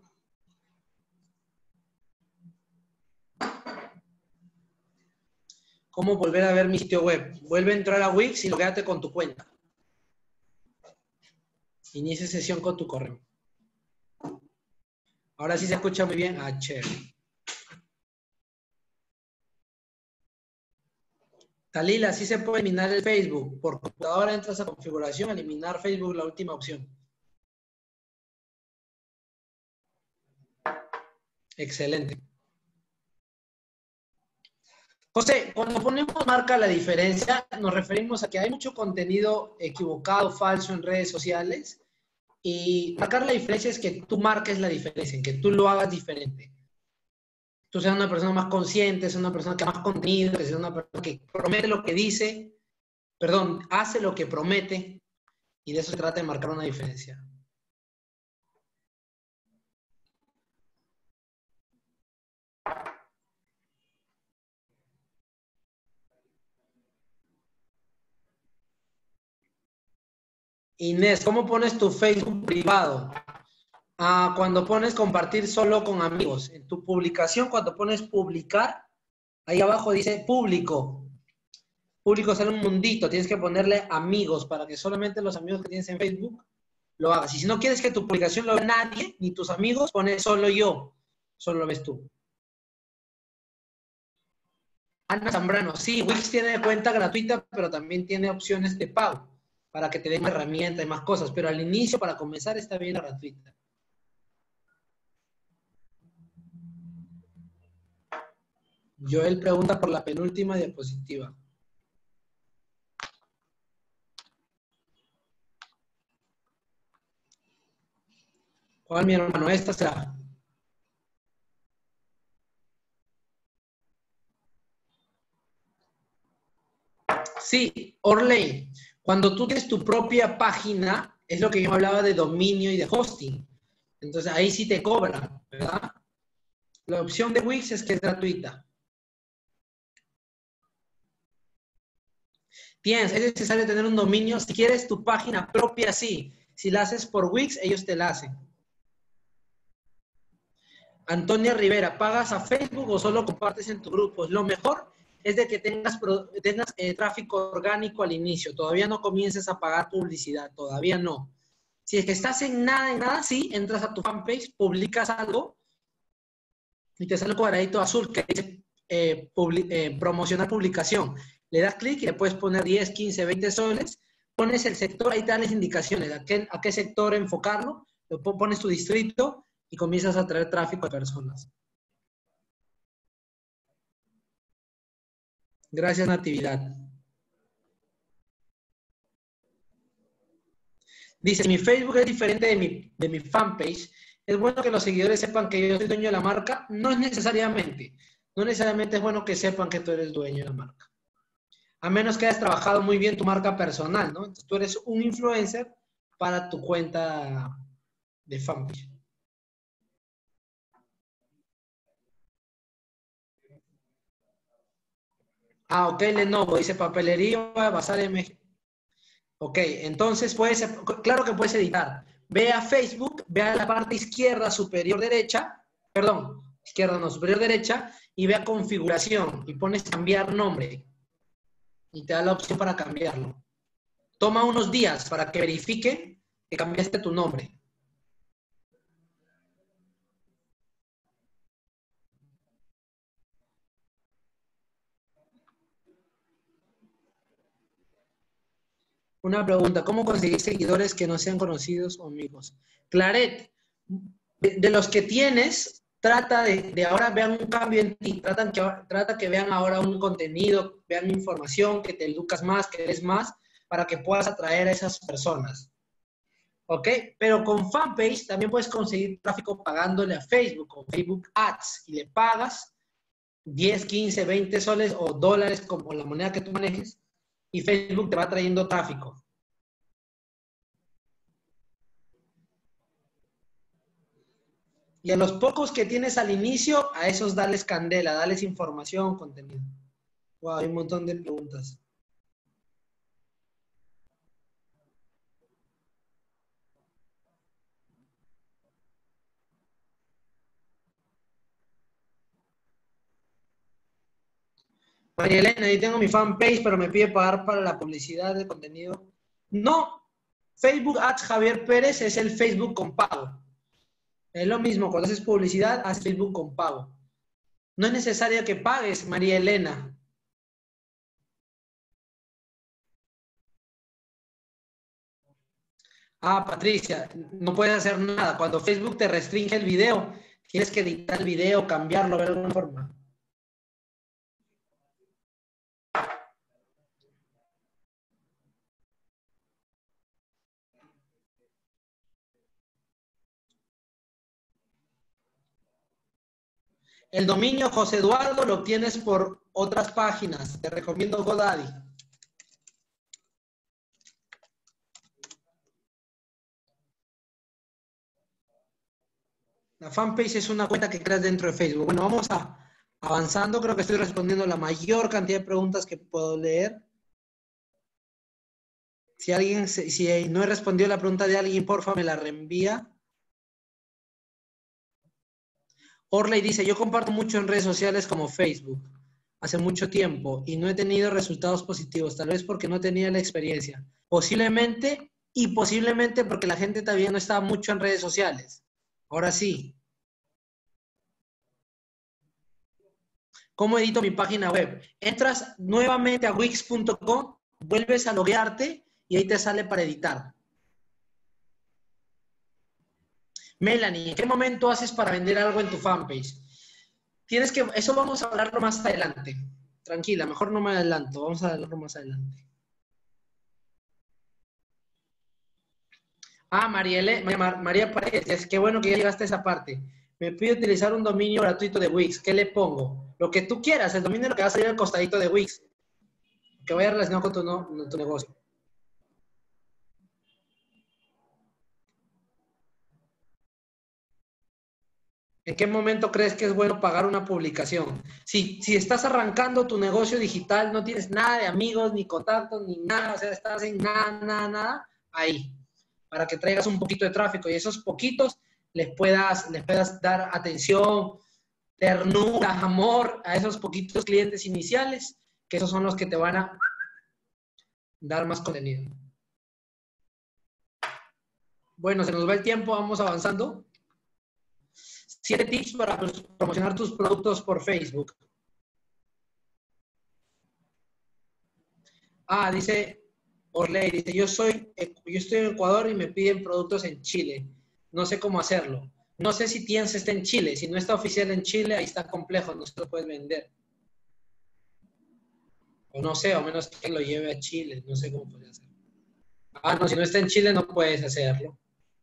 ¿Cómo volver a ver mi sitio web? Vuelve a entrar a Wix y logate con tu cuenta. Inicia sesión con tu correo. Ahora sí se escucha muy bien. Ah, chévere. Talila, sí se puede eliminar el Facebook. Por computadora entras a configuración, eliminar Facebook, la última opción. Excelente. José, cuando ponemos marca la diferencia, nos referimos a que hay mucho contenido equivocado, falso en redes sociales. Y marcar la diferencia es que tú marques la diferencia, que tú lo hagas diferente. Tú seas una persona más consciente, seas una persona que más contenido, que seas una persona que promete lo que dice, perdón, hace lo que promete, y de eso se trata de marcar una diferencia. Inés, ¿cómo pones tu Facebook privado? Ah, cuando pones compartir solo con amigos. En tu publicación, cuando pones publicar, ahí abajo dice público. Público sale un mundito, tienes que ponerle amigos para que solamente los amigos que tienes en Facebook lo hagas. Y si no quieres que tu publicación lo vea nadie, ni tus amigos, pones solo yo. Solo lo ves tú. Ana Zambrano, sí, Wix tiene cuenta gratuita, pero también tiene opciones de pago para que te den herramientas y más cosas. Pero al inicio, para comenzar, está bien la gratuita. Joel pregunta por la penúltima diapositiva. ¿Cuál, mi hermano? Esta será. Sí, Orley. Cuando tú tienes tu propia página, es lo que yo hablaba de dominio y de hosting. Entonces, ahí sí te cobran, ¿verdad? La opción de Wix es que es gratuita. Tienes, es necesario tener un dominio. Si quieres tu página propia, sí. Si la haces por Wix, ellos te la hacen. Antonia Rivera, ¿pagas a Facebook o solo compartes en tu grupo? Lo mejor es de que tengas, tengas eh, tráfico orgánico al inicio. Todavía no comiences a pagar publicidad. Todavía no. Si es que estás en nada, en nada, sí, entras a tu fanpage, publicas algo y te sale un cuadradito azul que dice eh, publi eh, promocionar publicación. Le das clic y le puedes poner diez, quince, veinte soles. Pones el sector, ahí te dan las indicaciones a qué, a qué sector enfocarlo. Pones tu distrito y comienzas a traer tráfico a personas. Gracias, Natividad. Dice, mi Facebook es diferente de mi, de mi fanpage. ¿Es bueno que los seguidores sepan que yo soy dueño de la marca? No es necesariamente. No necesariamente es bueno que sepan que tú eres dueño de la marca. A menos que hayas trabajado muy bien tu marca personal, ¿no? Entonces tú eres un influencer para tu cuenta de fanpage. Ah, ok, Lenovo, dice papelería, basar en México. Ok, entonces puedes, claro que puedes editar. Ve a Facebook, ve a la parte izquierda superior derecha, perdón, izquierda no, superior derecha, y ve a configuración y pones cambiar nombre. Y te da la opción para cambiarlo. Toma unos días para que verifique que cambiaste tu nombre. Una pregunta, ¿cómo conseguir seguidores que no sean conocidos o amigos? Claret, de, de los que tienes, trata de, de ahora vean un cambio en ti, tratan que, trata que vean ahora un contenido, vean información, que te educas más, que eres más, para que puedas atraer a esas personas. ¿Ok? Pero con Fanpage también puedes conseguir tráfico pagándole a Facebook, con Facebook Ads, y le pagas diez, quince, veinte soles o dólares, como la moneda que tú manejes, y Facebook te va trayendo tráfico. Y a los pocos que tienes al inicio, a esos dales candela, dales información, contenido. Wow, hay un montón de preguntas. María Elena, yo tengo mi fanpage, pero me pide pagar para la publicidad de contenido. No, Facebook Ads Javier Pérez es el Facebook con pago. Es lo mismo, cuando haces publicidad, haz Facebook con pago. No es necesario que pagues, María Elena. Ah, Patricia, no puedes hacer nada. Cuando Facebook te restringe el video, tienes que editar el video, cambiarlo de alguna forma. El dominio José Eduardo lo obtienes por otras páginas. Te recomiendo GoDaddy. La fanpage es una cuenta que creas dentro de Facebook. Bueno, vamos a avanzando. Creo que estoy respondiendo la mayor cantidad de preguntas que puedo leer. Si alguien, si no he respondido la pregunta de alguien, porfa, me la reenvía. Orley dice, yo comparto mucho en redes sociales como Facebook hace mucho tiempo y no he tenido resultados positivos, tal vez porque no tenía la experiencia. Posiblemente y posiblemente porque la gente todavía no estaba mucho en redes sociales. Ahora sí. ¿Cómo edito mi página web? Entras nuevamente a wix punto com, vuelves a loguearte y ahí te sale para editar. Melanie, ¿en qué momento haces para vender algo en tu fanpage? Tienes que, eso vamos a hablarlo más adelante. Tranquila, mejor no me adelanto, vamos a hablarlo más adelante. Ah, Marielle, María Paredes, qué bueno que ya llegaste a esa parte. Me pide utilizar un dominio gratuito de Wix. ¿Qué le pongo? Lo que tú quieras, el dominio lo que va a salir al costadito de Wix. Que vaya relacionado con tu, no, tu negocio. ¿En qué momento crees que es bueno pagar una publicación? Si, si estás arrancando tu negocio digital, no tienes nada de amigos, ni contactos, ni nada, o sea, estás en nada, nada, nada, ahí, para que traigas un poquito de tráfico y esos poquitos les puedas, les puedas dar atención, ternura, amor a esos poquitos clientes iniciales, que esos son los que te van a dar más contenido. Bueno, se nos va el tiempo, vamos avanzando. Siete tips para promocionar tus productos por Facebook. Ah, dice Orley, dice, yo soy, yo estoy en Ecuador y me piden productos en Chile. No sé cómo hacerlo. No sé si Tiense está en Chile. Si no está oficial en Chile, ahí está complejo, no se lo puedes vender. O no sé, o menos que lo lleve a Chile. No sé cómo puede hacer. Ah, no, si no está en Chile no puedes hacerlo.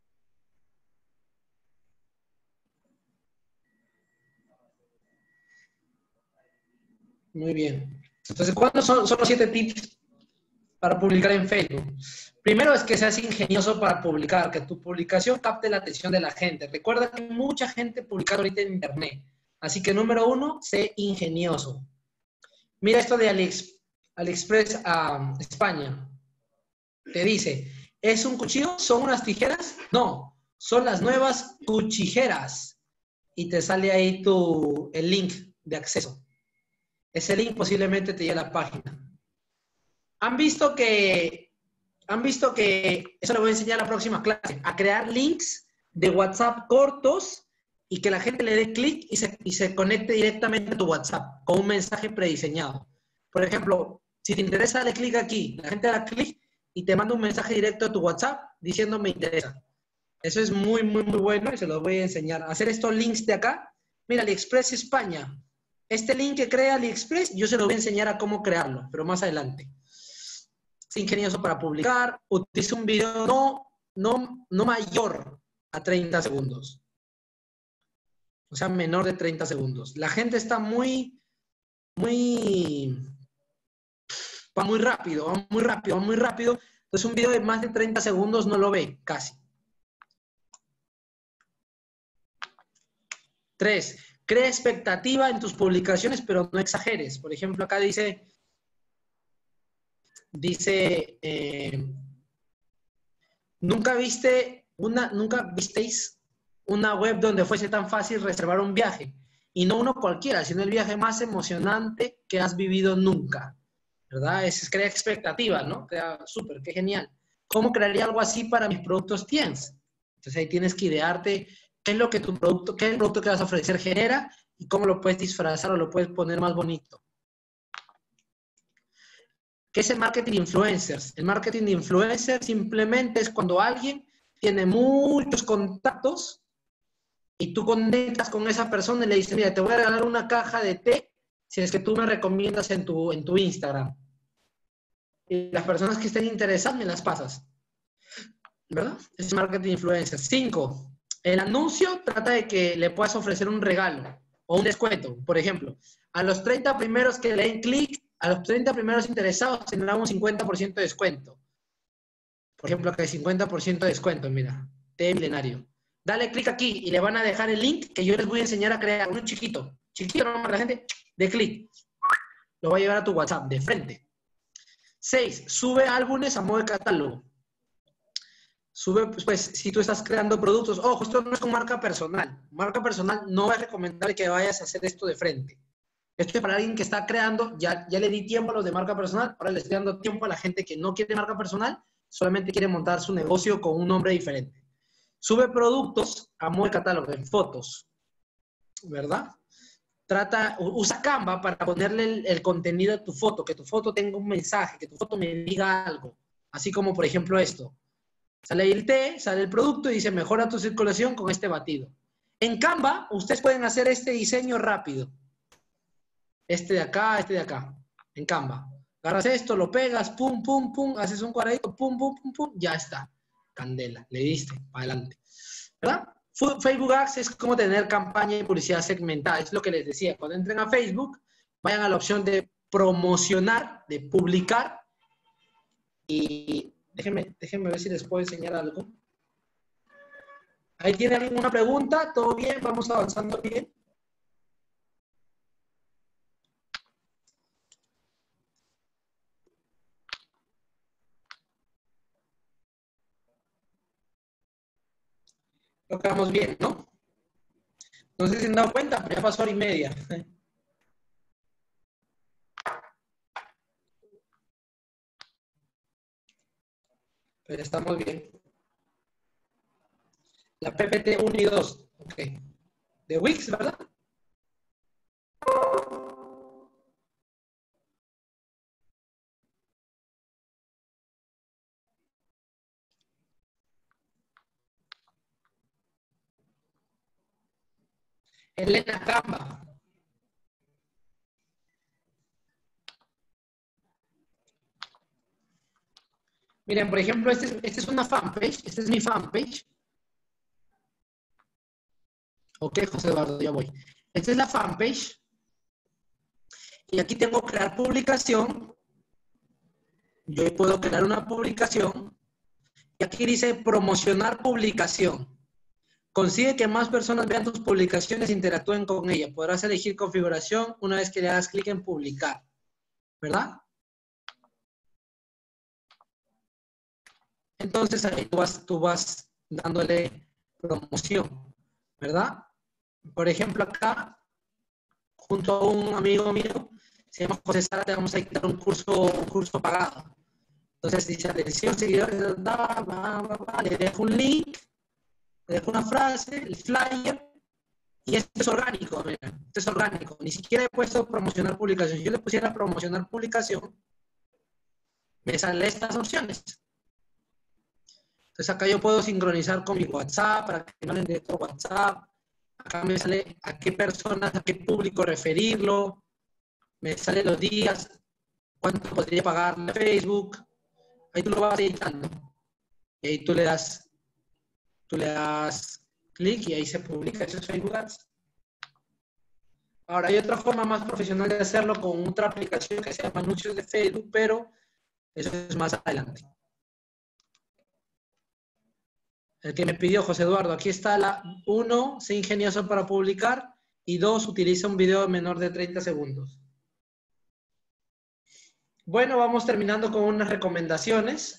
Muy bien. Entonces, ¿cuáles son, son los siete tips para publicar en Facebook? Primero es que seas ingenioso para publicar, que tu publicación capte la atención de la gente. Recuerda que hay mucha gente publicando ahorita en Internet. Así que, número uno, sé ingenioso. Mira esto de Alex, AliExpress a uh, España. Te dice, ¿es un cuchillo? ¿Son unas tijeras? No, son las nuevas cuchijeras. y te sale ahí tu, el link de acceso. Ese link posiblemente te lleve a la página. Han visto que, han visto que, eso lo voy a enseñar en la próxima clase, a crear links de WhatsApp cortos y que la gente le dé clic y se, y se conecte directamente a tu WhatsApp con un mensaje prediseñado. Por ejemplo, si te interesa, dale clic aquí, la gente da clic y te manda un mensaje directo a tu WhatsApp diciendo me interesa. Eso es muy, muy, muy bueno y se los voy a enseñar. Hacer estos links de acá. Mira, AliExpress España. Este link que crea AliExpress, yo se lo voy a enseñar a cómo crearlo, pero más adelante. Es ingenioso para publicar. Utiliza un video no, no, no mayor a treinta segundos. O sea, menor de treinta segundos. La gente está muy, muy, va muy rápido, va muy rápido, va muy rápido. Entonces un video de más de treinta segundos no lo ve, casi. Tres, crea expectativa en tus publicaciones, pero no exageres. Por ejemplo, acá dice, dice, eh, nunca viste una, nunca visteis una web donde fuese tan fácil reservar un viaje. Y no uno cualquiera, sino el viaje más emocionante que has vivido nunca. ¿Verdad? Es, es crea expectativa, ¿no? Crea, súper, qué genial. ¿Cómo crearía algo así para mis productos T I E N S? Entonces ahí tienes que idearte qué es lo que tu producto, qué es el producto que vas a ofrecer genera y cómo lo puedes disfrazar o lo puedes poner más bonito. ¿Qué es el marketing de influencers? El marketing de influencers simplemente es cuando alguien tiene muchos contactos y tú conectas con esa persona y le dices, mira, te voy a regalar una caja de té si es que tú me recomiendas en tu, en tu Instagram. Y las personas que estén interesadas me las pasas. ¿Verdad? Es marketing de influencers. Cinco. El anuncio trata de que le puedas ofrecer un regalo o un descuento. Por ejemplo, a los treinta primeros que le den clic, a los treinta primeros interesados tendrán un cincuenta por ciento de descuento. Por ejemplo, acá hay cincuenta por ciento de descuento, mira, té milenario. Dale clic aquí y le van a dejar el link que yo les voy a enseñar a crear. Uno chiquito, chiquito, no, la gente, de clic. Lo va a llevar a tu WhatsApp, de frente. Seis, sube álbumes a modo de catálogo. Sube, pues, si tú estás creando productos, ojo, esto no es con marca personal. Marca personal no es recomendable que vayas a hacer esto de frente. Esto es para alguien que está creando, ya, ya le di tiempo a los de marca personal, ahora le estoy dando tiempo a la gente que no quiere marca personal, solamente quiere montar su negocio con un nombre diferente. Sube productos a modo de catálogo, en fotos, ¿verdad? Trata, usa Canva para ponerle el, el contenido a tu foto, que tu foto tenga un mensaje, que tu foto me diga algo. Así como, por ejemplo, esto. Sale el té, sale el producto y dice, mejora tu circulación con este batido. En Canva, ustedes pueden hacer este diseño rápido. Este de acá, este de acá. En Canva. Agarras esto, lo pegas, pum, pum, pum, haces un cuadradito, pum, pum, pum, pum, ya está. Candela, le diste, para adelante. ¿Verdad? Facebook Ads es como tener campaña y publicidad segmentada. Es lo que les decía. Cuando entren a Facebook, vayan a la opción de promocionar, de publicar. Y déjenme, déjenme ver si les puedo enseñar algo. ¿Ahí tiene alguna pregunta? ¿Todo bien? ¿Vamos avanzando bien? Lo que vamos bien, ¿no? No sé si se han dado cuenta, pero ya pasó hora y media. Pero estamos bien. La P P T uno y dos. Ok. De Wix, ¿verdad? Elena Camba. Miren, por ejemplo, esta es, este es una fanpage. Esta es mi fanpage. Ok, José Eduardo, ya voy. Esta es la fanpage. Y aquí tengo crear publicación. Yo puedo crear una publicación. Y aquí dice promocionar publicación. Consigue que más personas vean tus publicaciones e interactúen con ellas. Podrás elegir configuración una vez que le hagas clic en publicar. ¿Verdad? Entonces ahí tú vas, tú vas dándole promoción. ¿Verdad? Por ejemplo, acá, junto a un amigo mío, se llama José Sara, te vamos a dictar un curso, un curso pagado. Entonces dice, atención, seguidores, da, va, va, va, le dejo un link, le dejo una frase, el flyer, y esto es orgánico, mira, esto es orgánico. Ni siquiera he puesto promocionar publicación. Si yo le pusiera promocionar publicación, me salen estas opciones. Entonces acá yo puedo sincronizar con mi WhatsApp, para que me hablen de todo WhatsApp. Acá me sale a qué personas, a qué público referirlo. Me salen los días, cuánto podría pagar a Facebook. Ahí tú lo vas editando. Y ahí tú le das, tú le das clic y ahí se publica esos Facebook Ads. Ahora, hay otra forma más profesional de hacerlo con otra aplicación que se llama Anuncios de Facebook, pero eso es más adelante. El que me pidió José Eduardo, aquí está la uno, sé ingenioso para publicar, y dos, utiliza un video menor de treinta segundos. Bueno, vamos terminando con unas recomendaciones.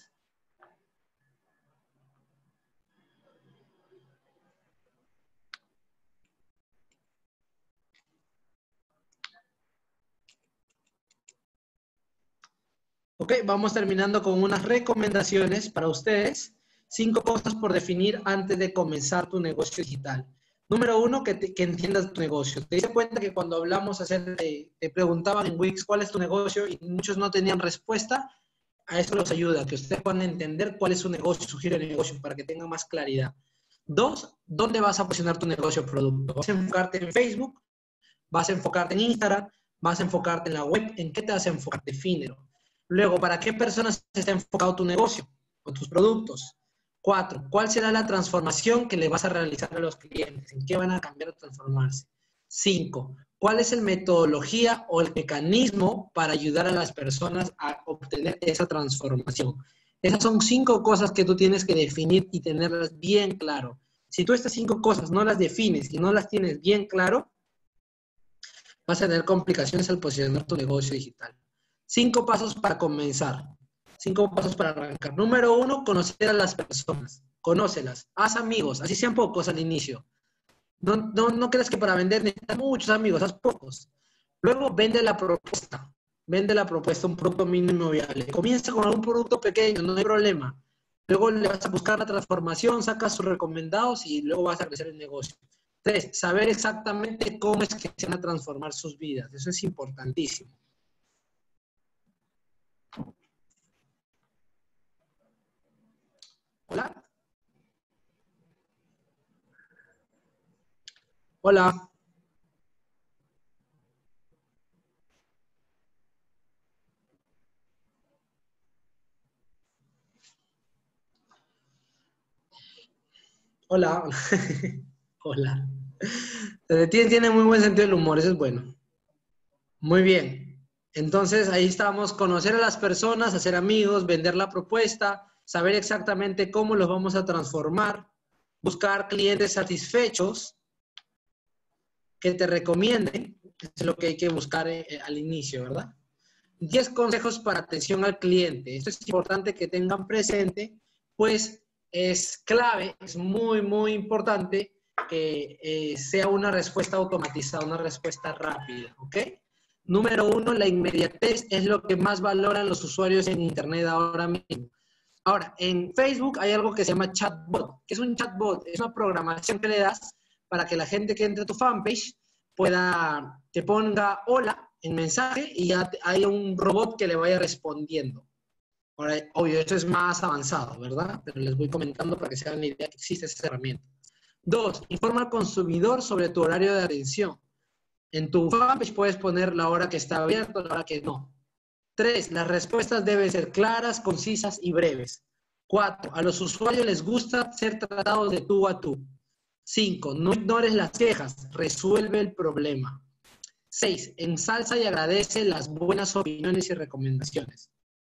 Ok, vamos terminando con unas recomendaciones para ustedes. Cinco cosas por definir antes de comenzar tu negocio digital. Número uno, que, te, que entiendas tu negocio. Te diste cuenta que cuando hablamos, acerca de, te preguntaban en Wix cuál es tu negocio y muchos no tenían respuesta. A eso los ayuda, que ustedes puedan entender cuál es su negocio, su giro de negocio, para que tengan más claridad. Dos, ¿dónde vas a posicionar tu negocio o producto? ¿Vas a enfocarte en Facebook? ¿Vas a enfocarte en Instagram? ¿Vas a enfocarte en la web? ¿En qué te vas a enfocar? Defínelo. Luego, ¿para qué personas está enfocado tu negocio o tus productos? Cuatro, ¿cuál será la transformación que le vas a realizar a los clientes? ¿En qué van a cambiar o transformarse? Cinco, ¿cuál es la metodología o el mecanismo para ayudar a las personas a obtener esa transformación? Esas son cinco cosas que tú tienes que definir y tenerlas bien claro. Si tú estas cinco cosas no las defines y no las tienes bien claro, vas a tener complicaciones al posicionar tu negocio digital. Cinco pasos para comenzar. Cinco pasos para arrancar. Número uno, conocer a las personas. Conócelas. Haz amigos, así sean pocos al inicio. No, no, no creas que para vender necesitas muchos amigos, haz pocos. Luego vende la propuesta. Vende la propuesta, un producto mínimo viable. Comienza con algún producto pequeño, no hay problema. Luego le vas a buscar la transformación, sacas sus recomendados y luego vas a crecer el negocio. Tres, saber exactamente cómo es que se van a transformar sus vidas. Eso es importantísimo. Hola. Hola. Hola. Hola. Tiene, tiene muy buen sentido del humor, eso es bueno. Muy bien. Entonces, ahí estamos, conocer a las personas, hacer amigos, vender la propuesta, saber exactamente cómo los vamos a transformar, buscar clientes satisfechos que te recomienden, es lo que hay que buscar eh, al inicio, ¿verdad? diez consejos para atención al cliente. Esto es importante que tengan presente, pues es clave, es muy, muy importante que eh, sea una respuesta automatizada, una respuesta rápida, ¿ok? Número uno, la inmediatez es lo que más valoran los usuarios en Internet ahora mismo. Ahora, en Facebook hay algo que se llama chatbot. ¿Qué es un chatbot? Es una programación que le das para que la gente que entre a tu fanpage pueda, te ponga hola en mensaje y ya hay un robot que le vaya respondiendo. Ahora, obvio, esto es más avanzado, ¿verdad? Pero les voy comentando para que se hagan la idea que existe esa herramienta. Dos, informa al consumidor sobre tu horario de atención. En tu fanpage puedes poner la hora que está abierta, la hora que no. Tres, las respuestas deben ser claras, concisas y breves. Cuatro, a los usuarios les gusta ser tratados de tú a tú. Cinco, no ignores las quejas, resuelve el problema. Seis, ensalza y agradece las buenas opiniones y recomendaciones.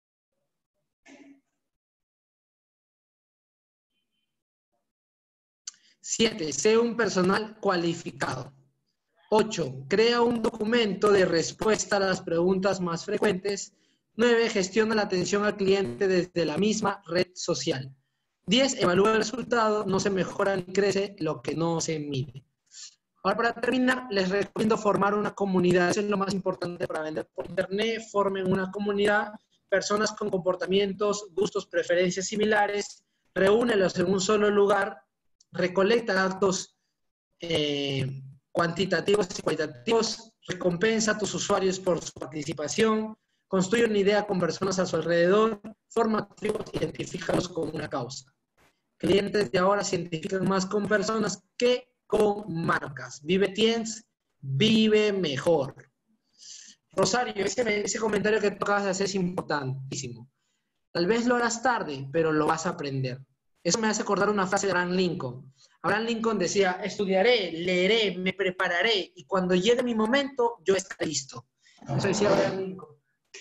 Siete, sé un personal cualificado. Ocho, crea un documento de respuesta a las preguntas más frecuentes. Nueve, gestiona la atención al cliente desde la misma red social. Diez, evalúa el resultado, no se mejora ni crece lo que no se mide. Ahora, para terminar, les recomiendo formar una comunidad. Eso es lo más importante para vender por internet. Formen una comunidad, personas con comportamientos, gustos, preferencias similares, reúnelos en un solo lugar, recolecta datos eh, cuantitativos y cualitativos, recompensa a tus usuarios por su participación, construye una idea con personas a su alrededor, forma tribus, identifícalos con una causa. Clientes de ahora se identifican más con personas que con marcas. Vive Tiens, vive mejor. Rosario, ese, ese comentario que tú acabas de hacer es importantísimo. Tal vez lo harás tarde, pero lo vas a aprender. Eso me hace acordar una frase de Abraham Lincoln. Abraham Lincoln decía, estudiaré, leeré, me prepararé, y cuando llegue mi momento, yo estaré listo. Eso decía Abraham Lincoln.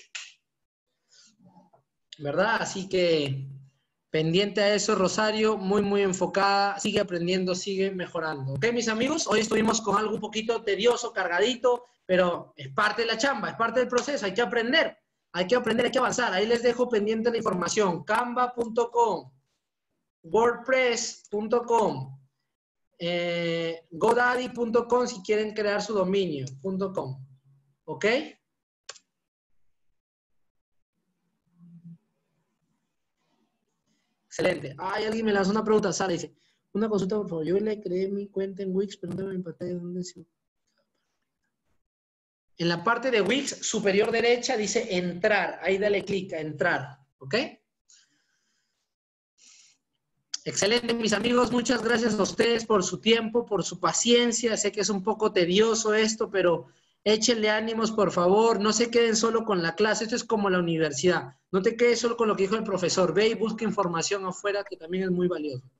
¿Verdad? Así que pendiente a eso, Rosario, muy, muy enfocada, sigue aprendiendo, sigue mejorando. ¿Ok, mis amigos? Hoy estuvimos con algo un poquito tedioso, cargadito, pero es parte de la chamba, es parte del proceso, hay que aprender, hay que aprender, hay que avanzar. Ahí les dejo pendiente la información, canva punto com, wordpress punto com, eh, godaddy punto com si quieren crear su dominio, .com. ¿Ok? Excelente. Ay, alguien me lanzó una pregunta, Sara, dice, una consulta, por favor. Yo le creé mi cuenta en Wix, pero no me empaté dónde se... En la parte de Wix, superior derecha, dice entrar. Ahí dale clic a entrar. ¿Ok? Excelente, mis amigos. Muchas gracias a ustedes por su tiempo, por su paciencia. Sé que es un poco tedioso esto, pero échenle ánimos, por favor. No se queden solo con la clase. Esto es como la universidad. No te quedes solo con lo que dijo el profesor. Ve y busca información afuera, que también es muy valioso.